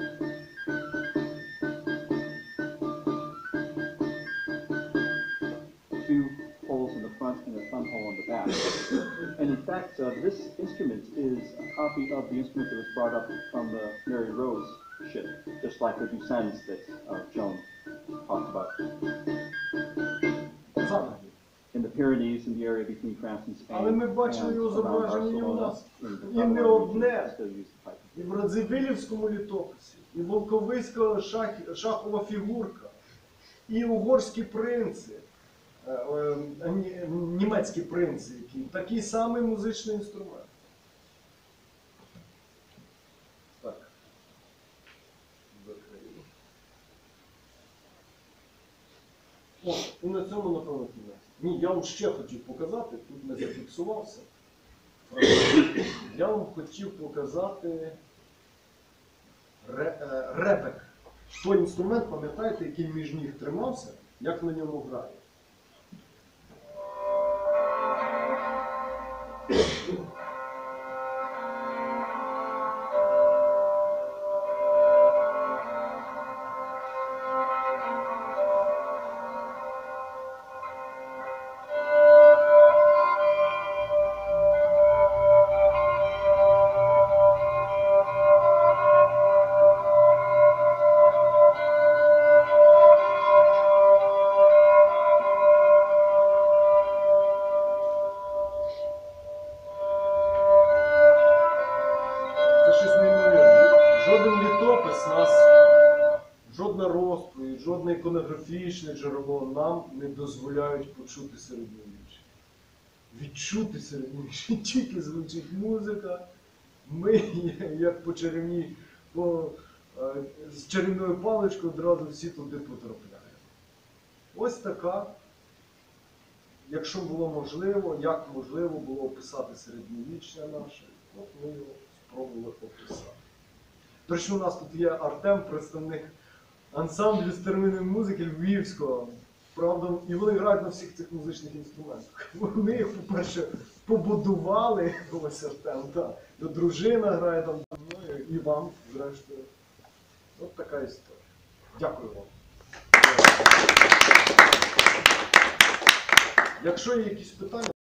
S5: Two holes in the front and a thumb hole in the back. And in fact, this instrument is a copy of the instrument that was brought up from the Mary Rose ship, just like the Ducennes that Joan talked about.
S2: Занаді.
S5: In the Pyrenees, in the area between France and Spain,
S2: Але ми бачили його
S5: and around
S2: зображення і у
S5: Barcelona,
S2: нас.
S5: in the
S2: І не
S5: Catalonia region,
S2: одне.
S5: they still use the pipe.
S2: І в Радзивилівському літописі, і Волковиська шахова фігурка, і угорські принци, німецькі принци, які такий самий музичний інструмент. Так. Закрию. О, і на цьому, напевно, кінець. Ні, я вам ще хотів показати, тут не зафіксувався. Я вам хотів показати ребек. Той інструмент, пам'ятаєте, який між ніг тримався, як на ньому грає. Це щось неймовірне. Жоден літопис нас, жодна розповідь, жодне іконографічне джерело нам не дозволяють почути середньовіччя. Відчути середньовіччя. Тільки звучить музика, ми, як по чарівній, з чарівною паличкою одразу всі туди потрапляємо. Ось така, якщо було можливо, як можливо було описати середньовіччя наше, от ми його спробували описати. До речі, у нас тут є Артем, представник ансамблю старовинної музики Львівського. Правда, і вони грають на всіх цих музичних інструментах. Вони їх, по-перше, побудували, ось Артем, так. Дружина грає там, ну, і вам, зрештою. От така історія. Дякую вам. Якщо є якісь питання,